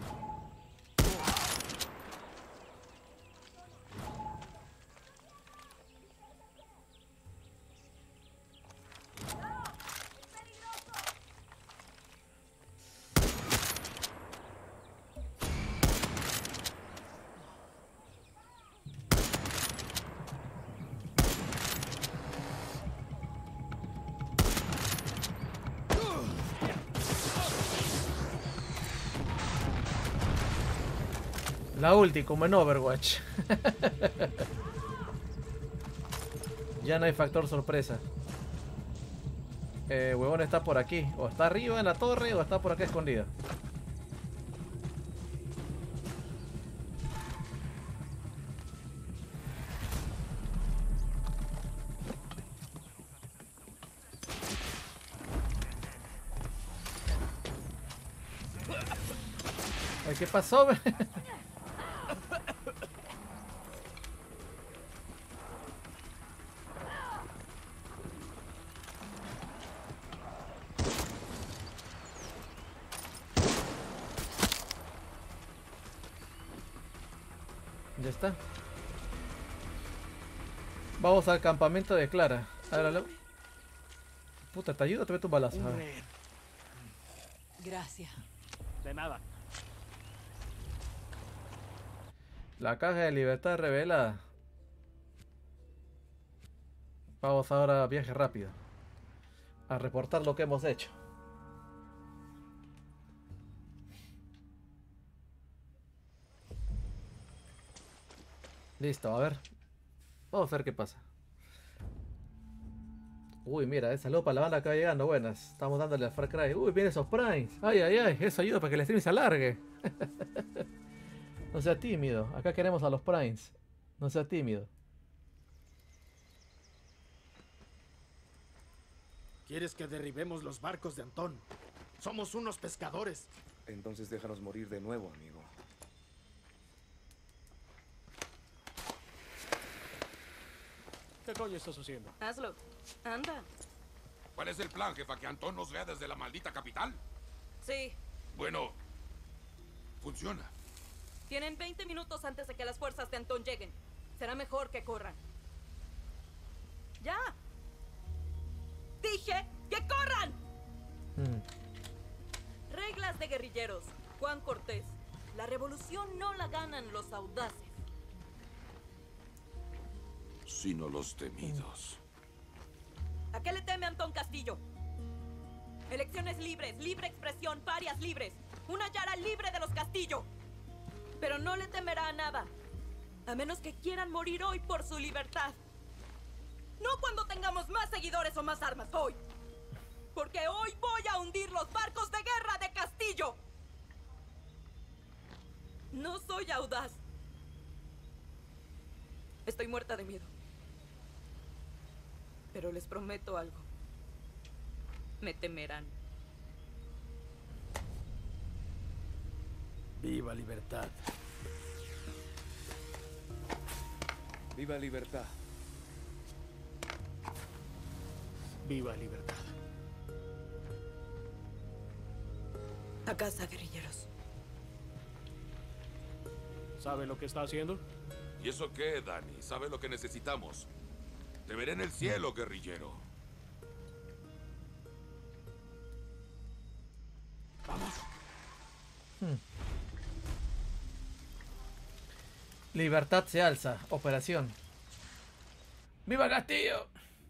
La ulti, como en Overwatch. Ya no hay factor sorpresa. Huevón está por aquí. O está arriba en la torre o está por acá escondido. Ay, ¿qué pasó? Ya está. Vamos al campamento de Clara. A ver, puta, te ayudo, te meto un balazo. A ver. Gracias. De nada. La caja de libertad revelada. Vamos ahora a viaje rápido. A reportar lo que hemos hecho. Listo, a ver. Vamos a ver qué pasa. Uy, mira, saludo para la banda que va llegando. Buenas, estamos dándole al Far Cry. Uy, vienen esos primes. Ay, ay, ay, eso ayuda para que el stream se alargue. No sea tímido. Acá queremos a los primes. No sea tímido. ¿Quieres que derribemos los barcos de Antón? Somos unos pescadores. Entonces déjanos morir de nuevo, amigo. ¿Qué coño estás haciendo? Hazlo. Anda. ¿Cuál es el plan, jefa? ¿Que Antón nos vea desde la maldita capital? Sí. Bueno, funciona. Tienen 20 minutos antes de que las fuerzas de Antón lleguen. Será mejor que corran. ¡Ya! ¡Dije que corran! Reglas de guerrilleros. Juan Cortés. La revolución no la ganan los audaces. Sino los temidos. ¿A qué le teme Antón Castillo? Elecciones libres, libre expresión, parias libres. Una Yara libre de los Castillo. Pero no le temerá a nada. A menos que quieran morir hoy por su libertad. No cuando tengamos más seguidores o más armas, hoy. Porque hoy voy a hundir los barcos de guerra de Castillo. No soy audaz. Estoy muerta de miedo. Pero les prometo algo. Me temerán. Viva libertad. Viva libertad. Viva libertad. A casa, guerrilleros. ¿Sabe lo que está haciendo? ¿Y eso qué, Dani? ¿Sabe lo que necesitamos? Te veré en el cielo, guerrillero. Vamos. Libertad se alza. Operación. ¡Viva Castillo!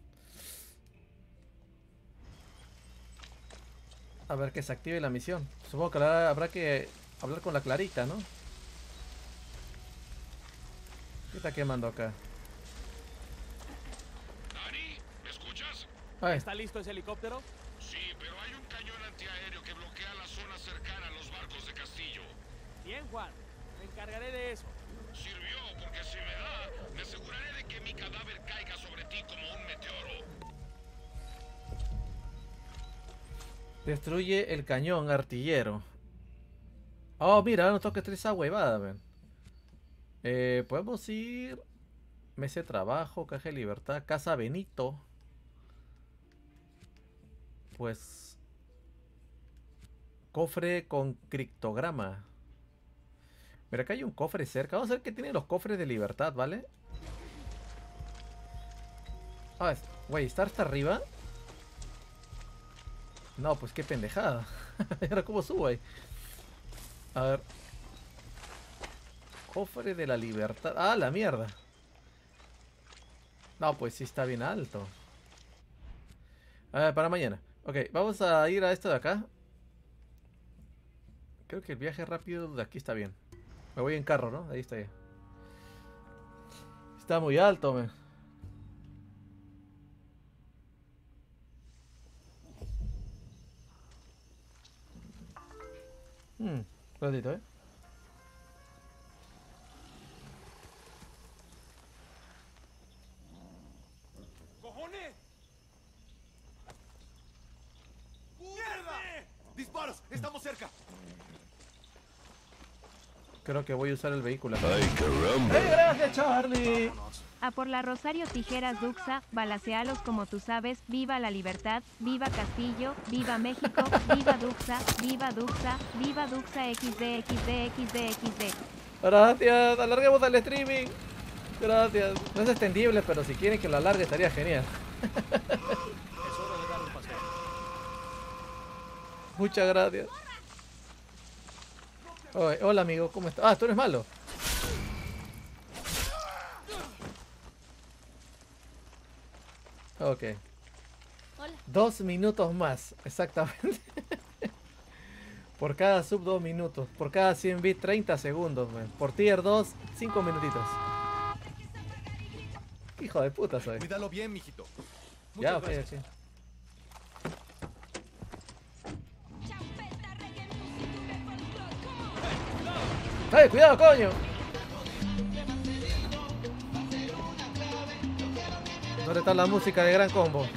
A ver que se active la misión. Supongo que habrá que hablar con la Clarita, ¿no? ¿Qué está quemando acá? Dani, ¿me escuchas? Ay. ¿Está listo ese helicóptero? Sí, pero hay un cañón antiaéreo que bloquea la zona cercana a los barcos de Castillo. Bien, Juan. Me encargaré de eso. Sirvió porque si me da, me aseguraré de que mi cadáver caiga sobre ti como un meteoro. Destruye el cañón artillero. Oh, mira, no toques esa huevada, ven. Podemos ir. Mesa de trabajo, caja de libertad, casa Benito. Pues. Cofre con criptograma. Mira, acá hay un cofre cerca. Vamos a ver qué tienen los cofres de libertad, ¿vale? Ah, güey, ¿está hasta arriba? No, pues qué pendejada. Ahora cómo subo ahí. A ver. Cofre de la libertad. Ah, la mierda. No, pues sí está bien alto. A ver, para mañana. Ok, vamos a ir a esto de acá. Creo que el viaje rápido de aquí está bien. Me voy en carro, ¿no? Ahí está ya. Está muy alto, man. Un ratito, ¿eh? ¡Cojones! ¡Mierda! ¡Disparos! ¡Estamos cerca! Creo que voy a usar el vehículo. ¡Ay, caramba! ¡Hey, gracias, Charlie! A por la Rosario Tijeras Duxa, balacealos como tú sabes, viva la libertad, viva Castillo, viva México, viva Duxa, viva Duxa, viva Duxa XD, XD, XD, XD. Gracias, alarguemos el streaming. Gracias. No es extendible, pero si quieren que lo alargue estaría genial. Es hora de dar un paseo. Muchas gracias. Oye, hola amigo, ¿cómo estás? Ah, tú eres malo. Ok. Hola. 2 minutos más, exactamente. Por cada sub 2 minutos. Por cada 100 bits 30 segundos. Man. Por tier 2, 5 minutitos. Qué hijo de puta soy. Cuídalo bien, mijito. Ya, ok, sí. ¡Ay, cuidado, coño! ¿Dónde está la música de Gran Combo?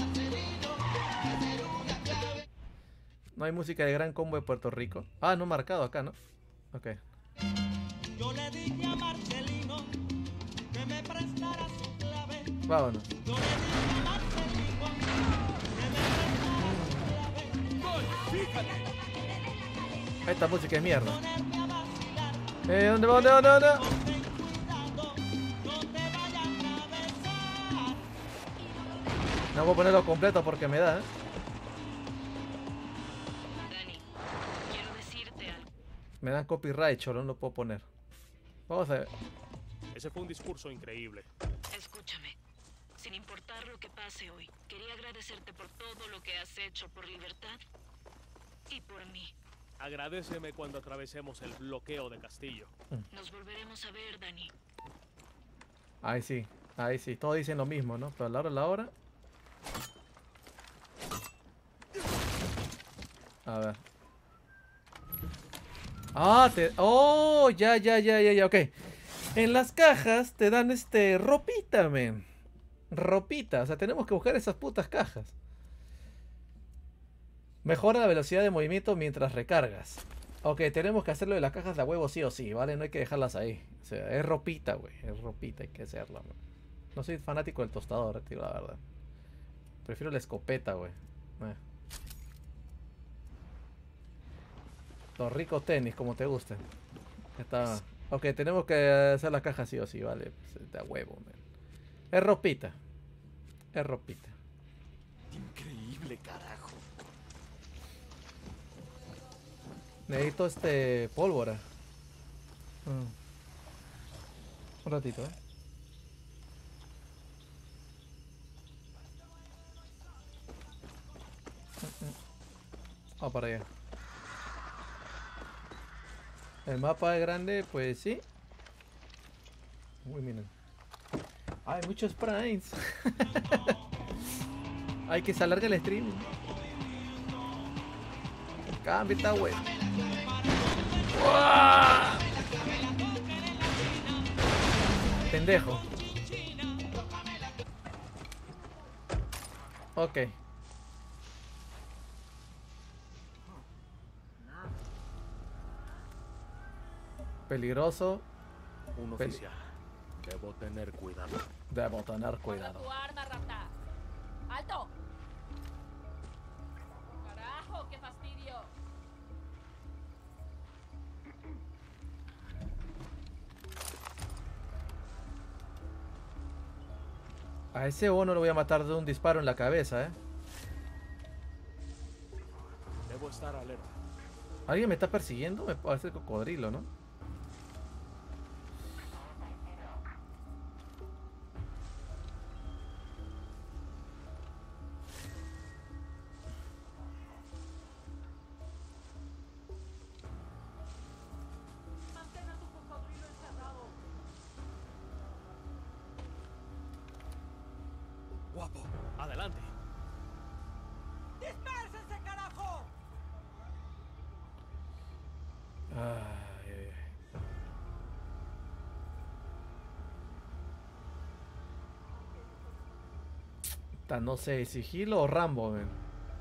No hay música de Gran Combo de Puerto Rico. Ah, no marcado acá, ¿no? Ok. Yo le dije a Marcelino que me prestara su clave. Vámonos. Yo le dije a Marcelino que me prestara su clave. Fíjate. Esta música es mierda. ¿Dónde va? ¿Dónde? No voy a ponerlo completo porque me da, ¿eh? Dani, quiero decirte algo. Me dan copyright, cholo, no lo puedo poner. Vamos a ver. Ese fue un discurso increíble. Escúchame. Sin importar lo que pase hoy, quería agradecerte por todo lo que has hecho por Libertad y por mí. Agradéceme cuando atravesemos el bloqueo de Castillo. Nos volveremos a ver, Dani. Ahí sí, ahí sí. Todos dicen lo mismo, ¿no? Pero a la hora. A ver. Ah, oh, ya, ok. En las cajas te dan ropita, men. Ropita, o sea, tenemos que buscar esas putas cajas. Mejora la velocidad de movimiento mientras recargas. Ok, tenemos que hacerlo de las cajas de a huevo sí o sí, ¿vale? No hay que dejarlas ahí. O sea, es ropita, güey. Es ropita, hay que hacerla, man. No soy fanático del tostador, tío, la verdad. Prefiero la escopeta, güey. Los ricos tenis, como te gusten. Está... Ok, tenemos que hacer las cajas sí o sí, ¿vale? Pues, de a huevo, man. Es ropita. Es ropita. Increíble, carajo. Necesito pólvora. Un ratito, Vamos para allá. El mapa es grande, pues sí. Uy, miren. Hay muchos primes. Hay que se alarga el stream. Cambia esta wey. Pendejo. Ok. Peligroso. Un oficial. Debo tener cuidado. Debo tener cuidado. Tu arma, rata. ¡Alto! ¡Carajo, qué fastidio! A ese bono lo voy a matar de un disparo en la cabeza, Debo estar alerta. ¿Alguien me está persiguiendo? Me parece el cocodrilo, ¿no? Guapo, adelante. ¡Dispérsense, carajo! Ay, ay, ay. No sé, sigilo o Rambo, man.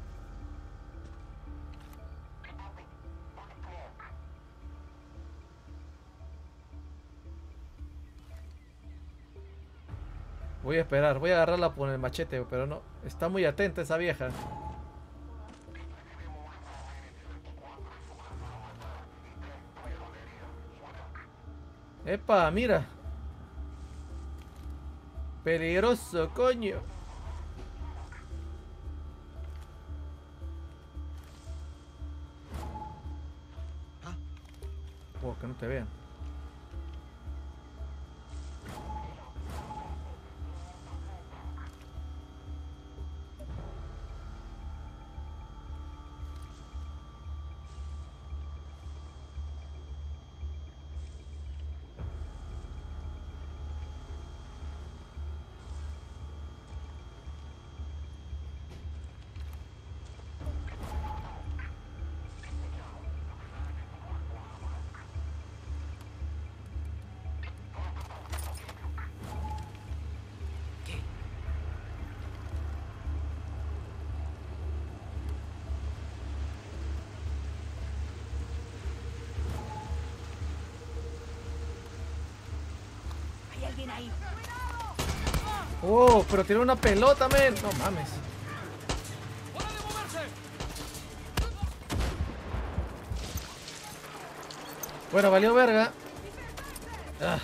Voy a esperar, voy a agarrarla con el machete, pero no. Está muy atenta esa vieja. ¡Epa, mira! Peligroso, coño. Oh, que no te vean. alguien ahí. Oh, pero tiró una pelota, men. No mames. Bueno, valió verga. Ah.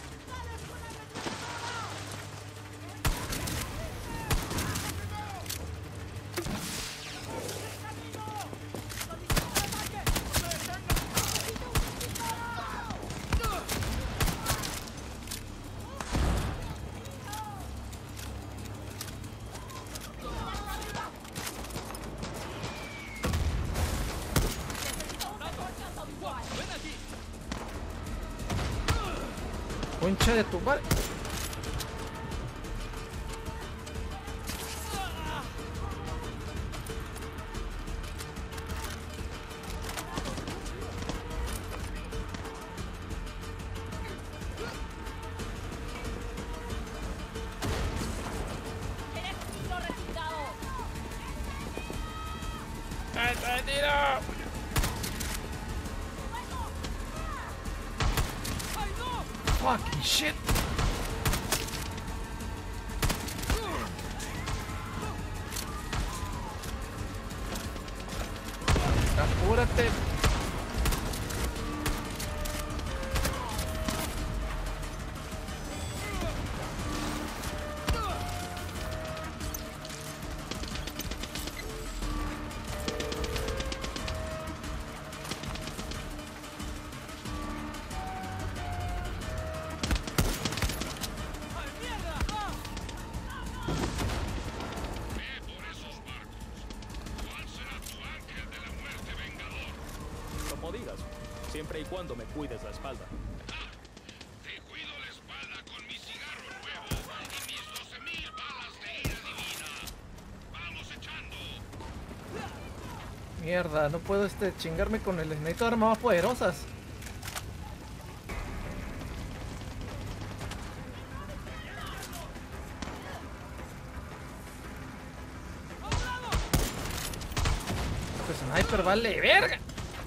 Concha de tu madre. Fucking shit. Apúrate. Como digas, siempre y cuando me cuides la espalda. Te cuido la espalda con mi cigarro nuevo y mis 12,000 balas de ira divina. Vamos echando. Mierda, no puedo chingarme con el necesito armas más poderosas. Pues sniper vale verga.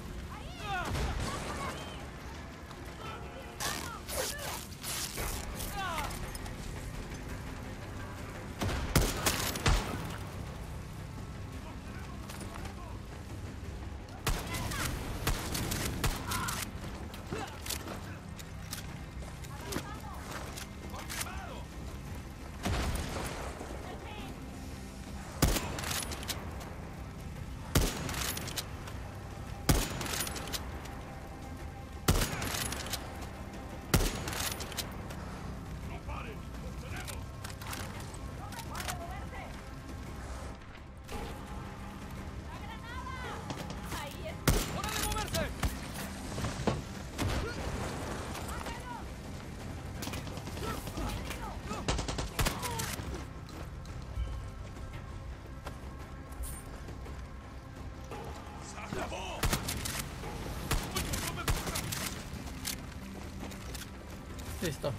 Listo.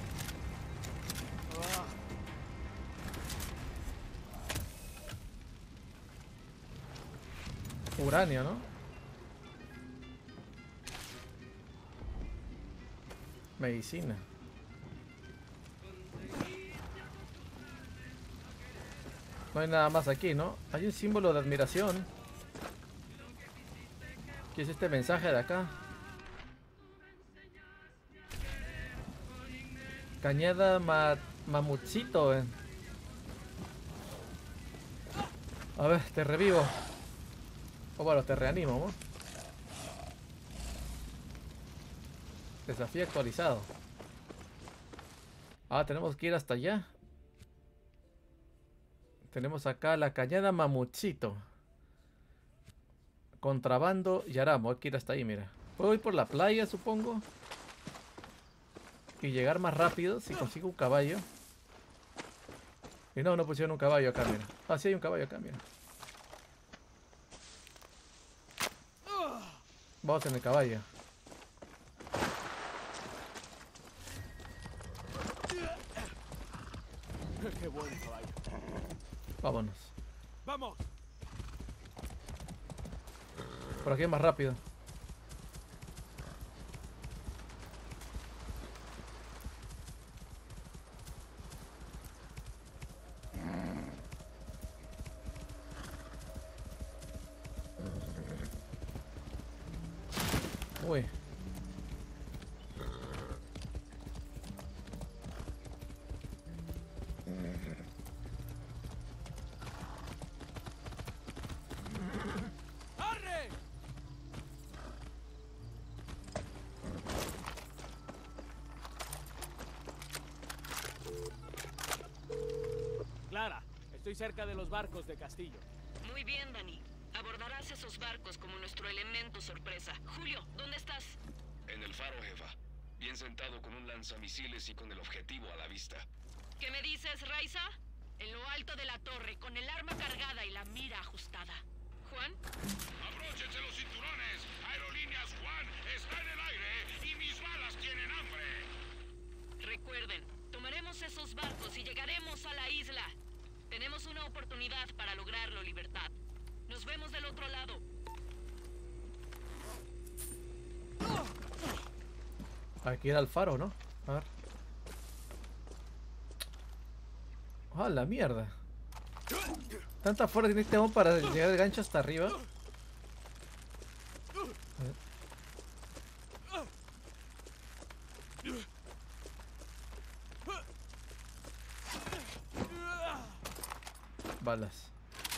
Uranio, ¿no? Medicina. No hay nada más aquí, ¿no? Hay un símbolo de admiración. ¿Qué es este mensaje de acá? Cañada Mamuchito, A ver, te revivo. O bueno, te reanimo, ¿no? Desafío actualizado. Ah, tenemos que ir hasta allá. Tenemos acá la cañada Mamuchito. Contrabando Yaramo. Hay que ir hasta ahí, mira. Puedo ir por la playa, supongo. Y llegar más rápido si consigo un caballo. Y no pusieron un caballo acá, mira. Ah, sí hay un caballo acá, mira. Vamos en el caballo. Qué buen caballo. Vámonos. ¡Vamos! Por aquí es más rápido. Uy. ¡Arre! Clara, estoy cerca de los barcos de Castillo. Muy bien, Dani. Abordarás esos barcos como nuestro elemento sorpresa. Julio, ¿dónde estás? En el faro, jefa. Bien sentado con un lanzamisiles y con el objetivo a la vista. ¿Qué me dices, Raiza? En lo alto de la torre, con el arma cargada y la mira ajustada. ¿Juan? ¡Abróchense los cinturones! Aerolíneas Juan está en el aire y mis balas tienen hambre. Recuerden, tomaremos esos barcos y llegaremos a la isla. Tenemos una oportunidad para lograrlo, Libertad. Nos vemos del otro lado. Aquí era el faro, ¿no? A ver. ¡Ah, la mierda! Tanta fuerza tiene este hombre para llegar el gancho hasta arriba. Balas.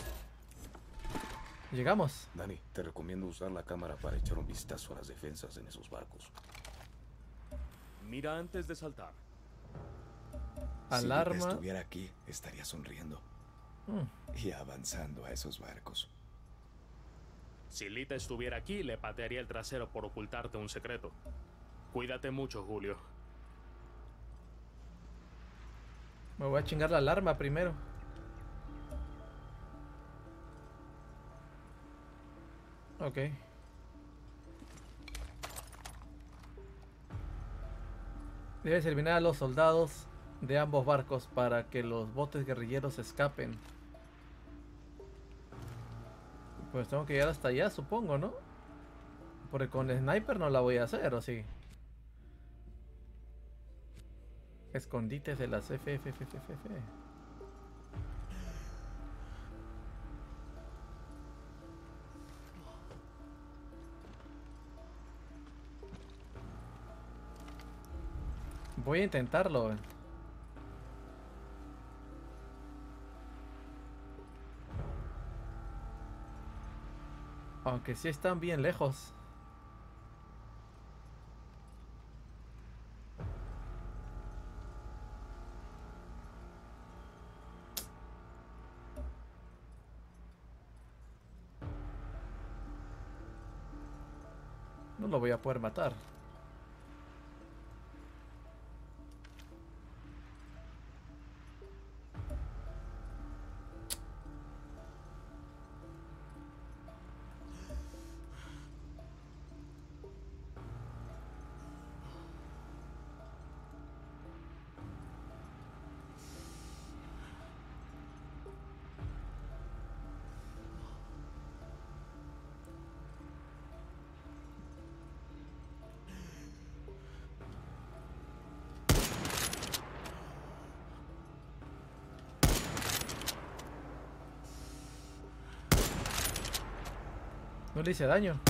Llegamos. Dani, te recomiendo usar la cámara para echar un vistazo a las defensas en esos barcos. Mira antes de saltar. Alarma. Si Lita estuviera aquí, estaría sonriendo. Y avanzando a esos barcos. Si Lita estuviera aquí, le patearía el trasero por ocultarte un secreto. Cuídate mucho, Julio. Me voy a chingar la alarma primero. Ok. Debes eliminar a los soldados de ambos barcos para que los botes guerrilleros escapen. Pues tengo que llegar hasta allá, supongo, ¿no? Porque con el sniper no la voy a hacer, ¿o sí? Escondites de las FFFFF. Voy a intentarlo. Aunque sí están bien lejos. No lo voy a poder matar. No le hice daño.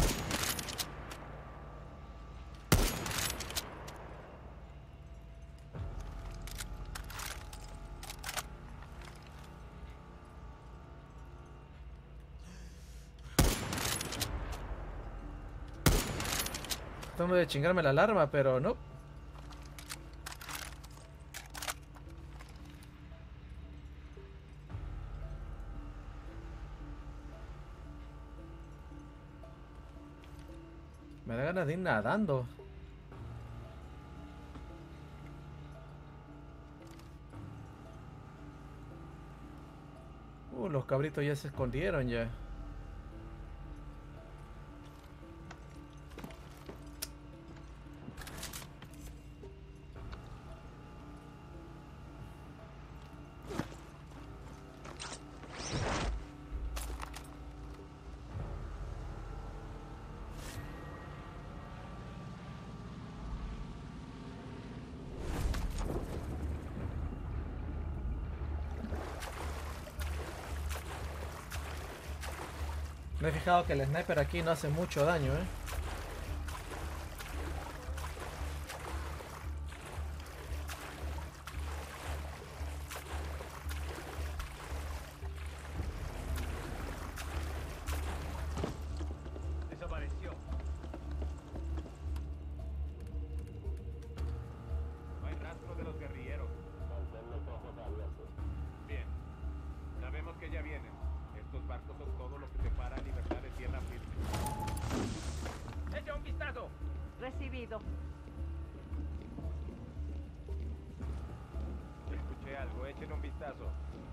Tengo de chingarme la alarma, pero no. Me da ganas de ir nadando. Los cabritos ya se escondieron ya. Me he fijado que el sniper aquí no hace mucho daño, ¿eh? ya vienen. Estos barcos son todo lo que separa libertad de tierra firme. ¡Echa un vistazo! Recibido. Escuché algo, echen un vistazo.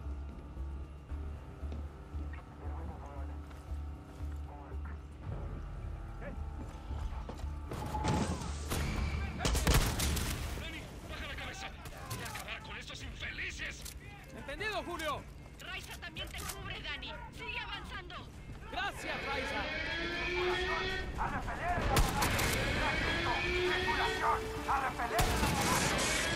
¡Baja la cabeza! ¡Voy a acabar con estos infelices! ¿Entendido, Julio? Raiza también te cubre, Dani. Sigue avanzando. Gracias, Raiza. ¡A repeler el abordaje! ¡Tripulación! ¡A repeler el abordaje!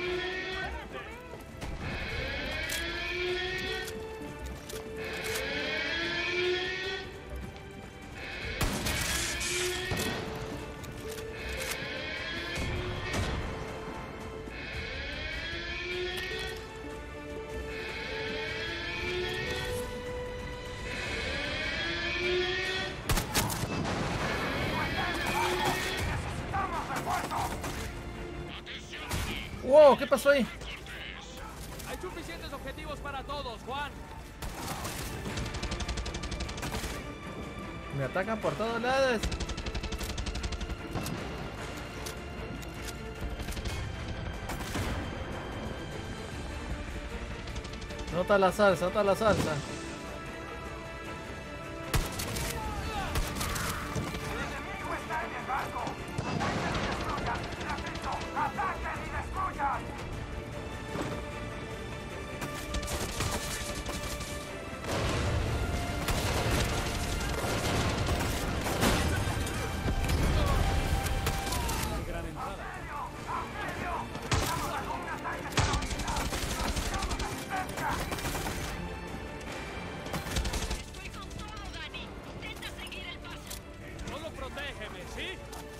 ¡Wow! ¿Qué pasó ahí? Hay suficientes objetivos para todos, Juan. Me atacan por todos lados. Nota la salsa, nota la salsa. Solo protégeme, ¿sí?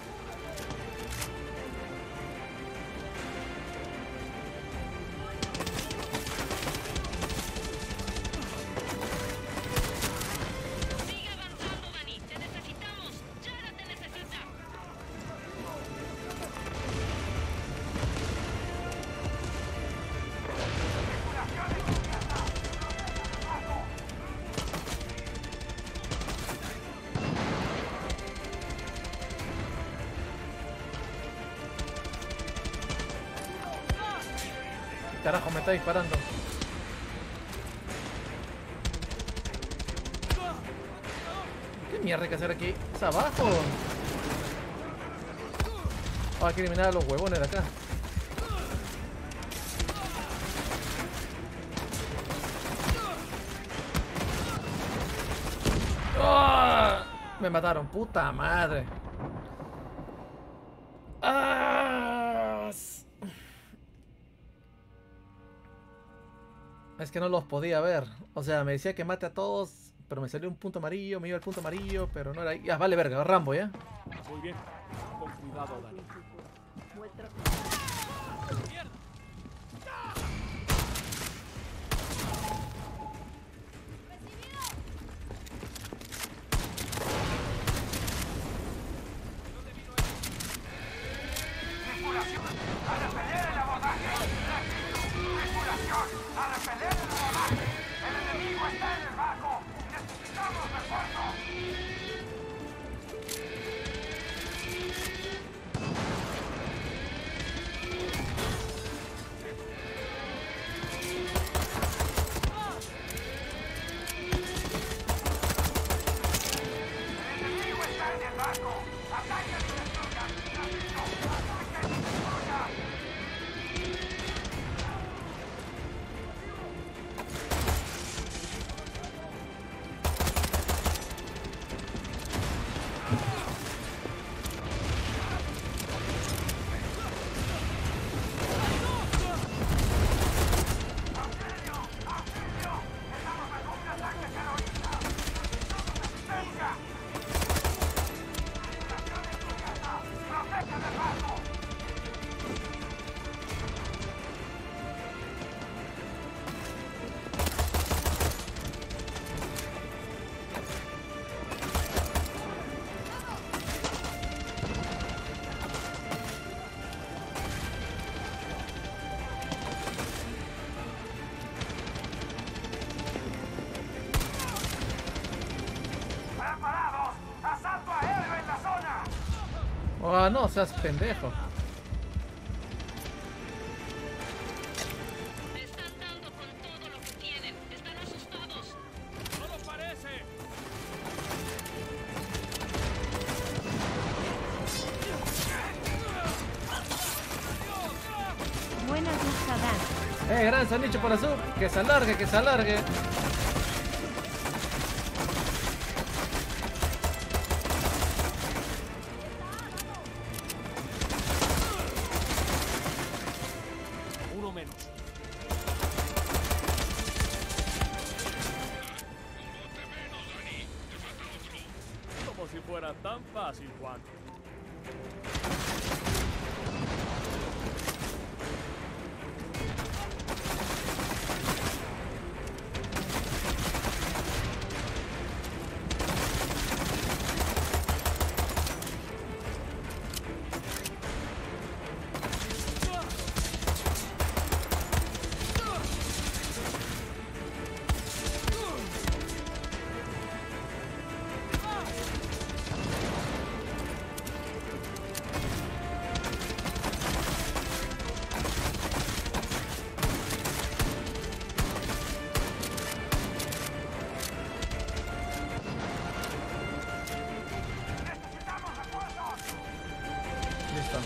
Sigue avanzando, Dani. Te necesitamos. Yara te necesita. Carajo, me está disparando. ¿Qué mierda hay que hacer aquí? ¿Es abajo? Oh, hay que eliminar a los huevones de acá. ¡Oh! Me mataron, puta madre. ¡Ah! Es que no los podía ver. O sea, me decía que mate a todos, pero me salió un punto amarillo, me iba al punto amarillo, pero no era ahí. Ya, vale verga, Rambo, ¿ya? Muy bien. Con cuidado, Dani. ¡Tripulación! ¡A repeler el abordaje! ¡Tripulación! ¡A repeler el abordaje! ¡El enemigo está en el barco! ¡Necesitamos refuerzos! ¡El enemigo está en el barco! ¡Ataquen y destruyan! ¡Ataquen y destruyan! Ah, no, seas pendejo. Están dando con todo lo que tienen. Están asustados. ¡No lo parece! Buenas Duxa Dan. Gran sanicho por azul. Que se alargue, que se alargue. Uno menos. Como si fuera tan fácil, Juan. Listo.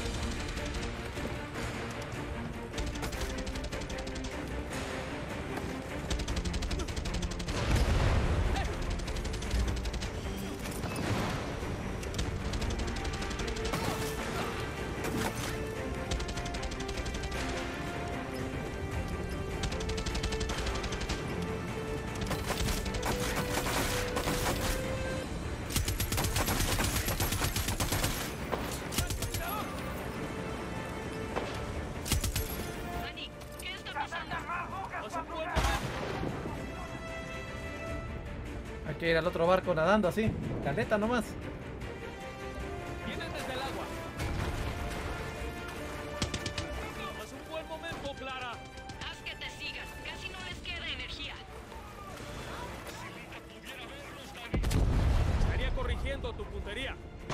Dani, ¿qué está pasando? Hay que ir al otro barco nadando así. Caleta nomás. Vienen desde el agua. Es un buen momento, Clara. Haz que te sigan. Casi no les queda energía. Estaría corrigiendo tu puntería.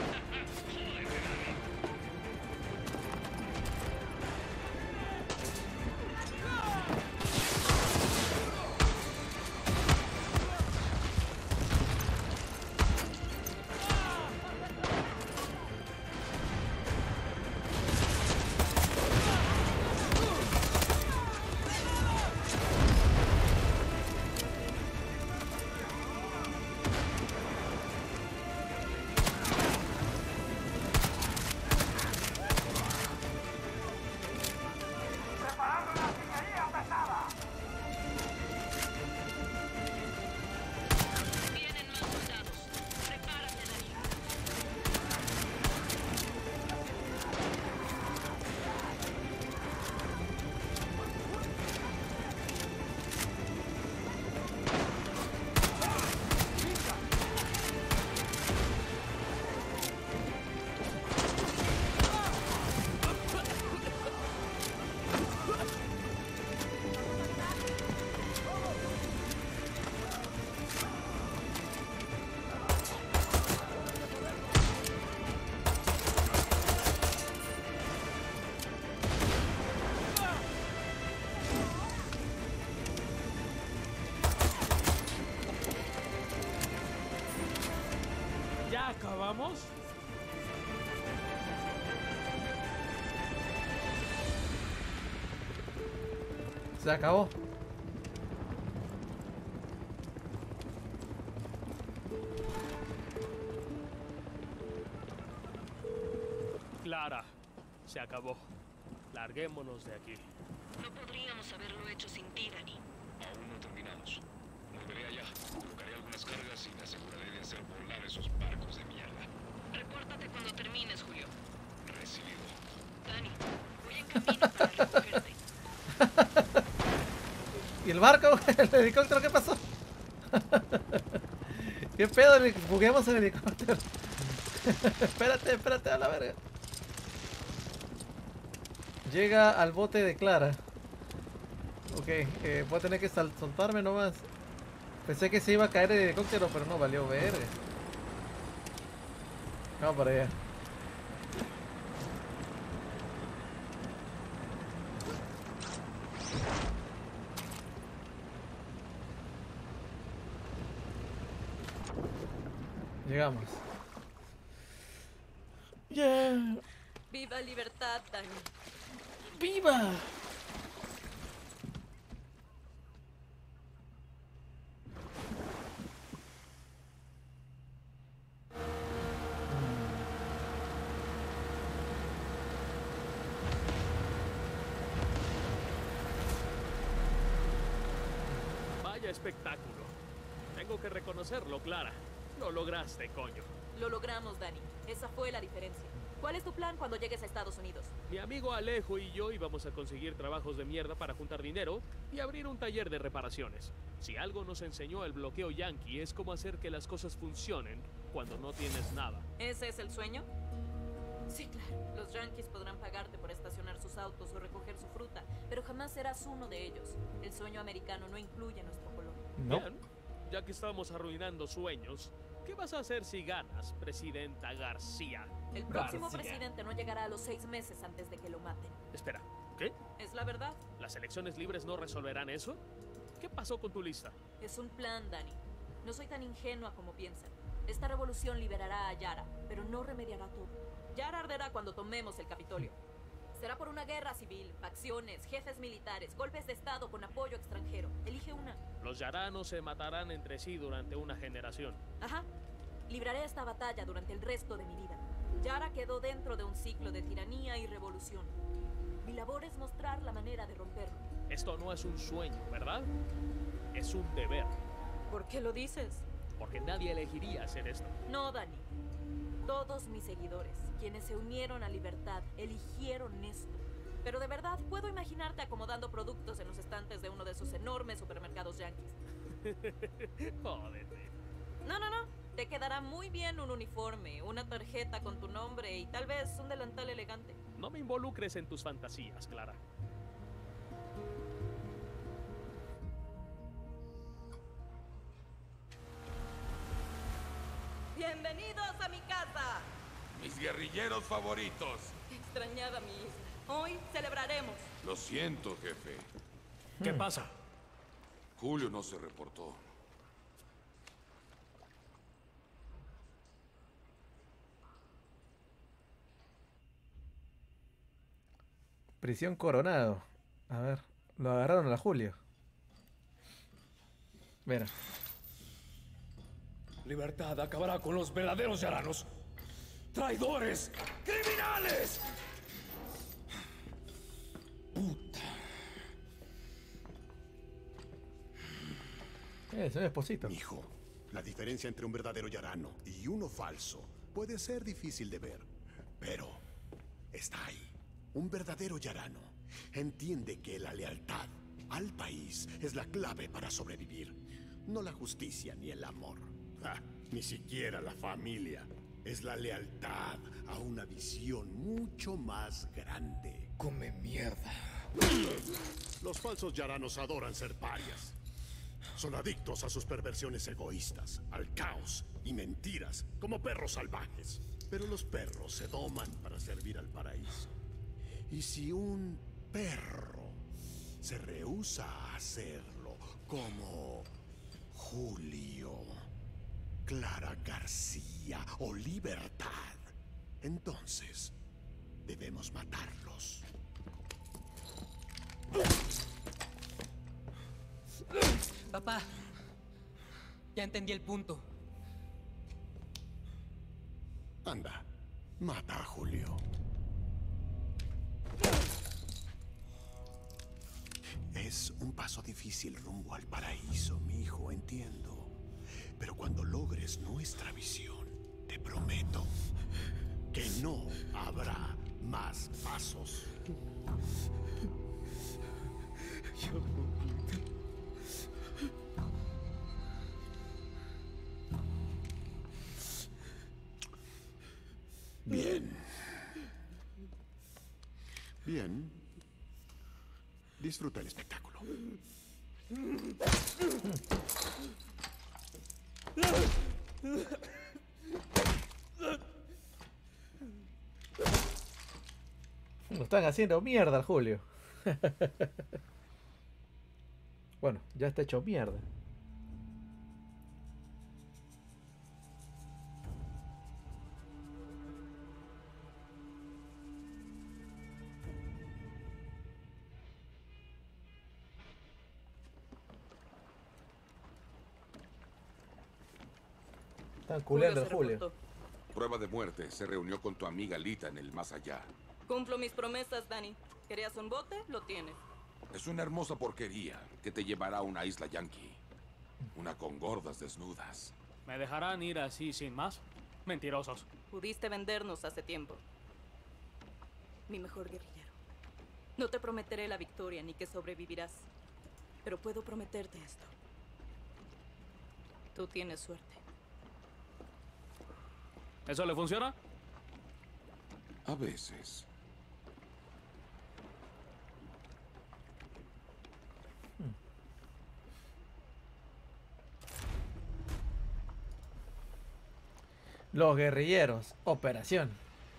Vienen más soldados. Prepárate, Dani. ¿Ya acabamos? Se acabó. Clara, se acabó. Larguémonos de aquí. No podríamos haberlo hecho sin ti, Dani. Aún no terminamos. Volveré allá, colocaré algunas cargas y me aseguraré de hacer volar esos barcos de mierda. Repórtate cuando termines, Julio. Recibido. Dani, voy en camino para recogerte. ¿Y el barco? ¿El helicóptero qué pasó? ¿Qué pedo? Bugueamos el helicóptero. Espérate, a la verga. Llega al bote de Clara. Ok, voy a tener que soltarme nomás. Pensé que se iba a caer el helicóptero, pero no, valió verga. Vamos para allá. Llegamos. Yeah. ¡Viva libertad, Dani! ¡Viva! Vaya espectáculo. Tengo que reconocerlo, Clara. Lo lograste, coño. Lo logramos, Dani. Esa fue la diferencia. ¿Cuál es tu plan cuando llegues a Estados Unidos? Mi amigo Alejo y yo íbamos a conseguir trabajos de mierda para juntar dinero y abrir un taller de reparaciones. Si algo nos enseñó el bloqueo yankee es cómo hacer que las cosas funcionen cuando no tienes nada. ¿Ese es el sueño? Sí, claro. Los yankees podrán pagarte por estacionar sus autos o recoger su fruta, pero jamás serás uno de ellos. El sueño americano no incluye nuestro color. No. Bien, ya que estamos arruinando sueños, ¿qué vas a hacer si ganas, Presidenta García? El próximo presidente no llegará a los 6 meses antes de que lo maten. Espera, ¿qué? ¿Es la verdad? ¿Las elecciones libres no resolverán eso? ¿Qué pasó con tu lista? Es un plan, Dani. No soy tan ingenua como piensan. Esta revolución liberará a Yara, pero no remediará todo. Yara arderá cuando tomemos el Capitolio. Será por una guerra civil, facciones, jefes militares, golpes de estado con apoyo extranjero. Elige una. Los yaranos se matarán entre sí durante una generación. Ajá. Libraré esta batalla durante el resto de mi vida. Yara quedó dentro de un ciclo de tiranía y revolución. Mi labor es mostrar la manera de romperlo. Esto no es un sueño, ¿verdad? Es un deber. ¿Por qué lo dices? Porque nadie elegiría hacer esto. No, Dani. Todos mis seguidores, quienes se unieron a Libertad, eligieron esto. Pero de verdad, puedo imaginarte acomodando productos en los estantes de uno de esos enormes supermercados yanquis. Jódete. No. Te quedará muy bien un uniforme, una tarjeta con tu nombre y tal vez un delantal elegante. No me involucres en tus fantasías, Clara. ¡Bienvenidos a mi casa! Mis guerrilleros favoritos. Extrañaba mi isla. Hoy celebraremos. Lo siento, jefe. ¿Qué pasa? Julio no se reportó. Prisión Coronado. A ver, lo agarraron a Julio. Mira. Libertad acabará con los verdaderos yaranos. ¡Traidores! ¡Criminales! Señor Esposito. Hijo, la diferencia entre un verdadero yarano y uno falso puede ser difícil de ver, pero está ahí. Un verdadero yarano entiende que la lealtad al país es la clave para sobrevivir, no la justicia ni el amor. Ni siquiera la familia. Es la lealtad a una visión mucho más grande. Come mierda. Los falsos yaranos adoran ser parias. Son adictos a sus perversiones egoístas, al caos y mentiras, como perros salvajes. Pero los perros se doman para servir al paraíso. Y si un perro se rehúsa a hacerlo, como Julio, Clara García o Libertad, entonces debemos matarlos. Papá, ya entendí el punto. Anda, mata a Julio. Es un paso difícil rumbo al paraíso, mi hijo, entiendo. Pero cuando logres nuestra visión, te prometo que no habrá más pasos. Bien. Bien. Disfruta el espectáculo. Lo están haciendo mierda al Julio. Bueno, ya está hecho mierda. Están culeando el se Julio. reportó. Prueba de muerte se reunió con tu amiga Lita en el más allá. Cumplo mis promesas, Dani. ¿Querías un bote? Lo tienes. Es una hermosa porquería que te llevará a una isla yankee. Una con gordas desnudas. ¿Me dejarán ir así sin más? Mentirosos. Pudiste vendernos hace tiempo. Mi mejor guerrillero. No te prometeré la victoria ni que sobrevivirás. Pero puedo prometerte esto. Tú tienes suerte. ¿Eso le funciona? A veces. Los guerrilleros. Operación.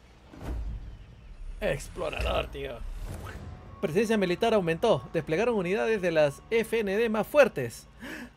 Explorador, tío. Presencia militar aumentó. Desplegaron unidades de las FND más fuertes.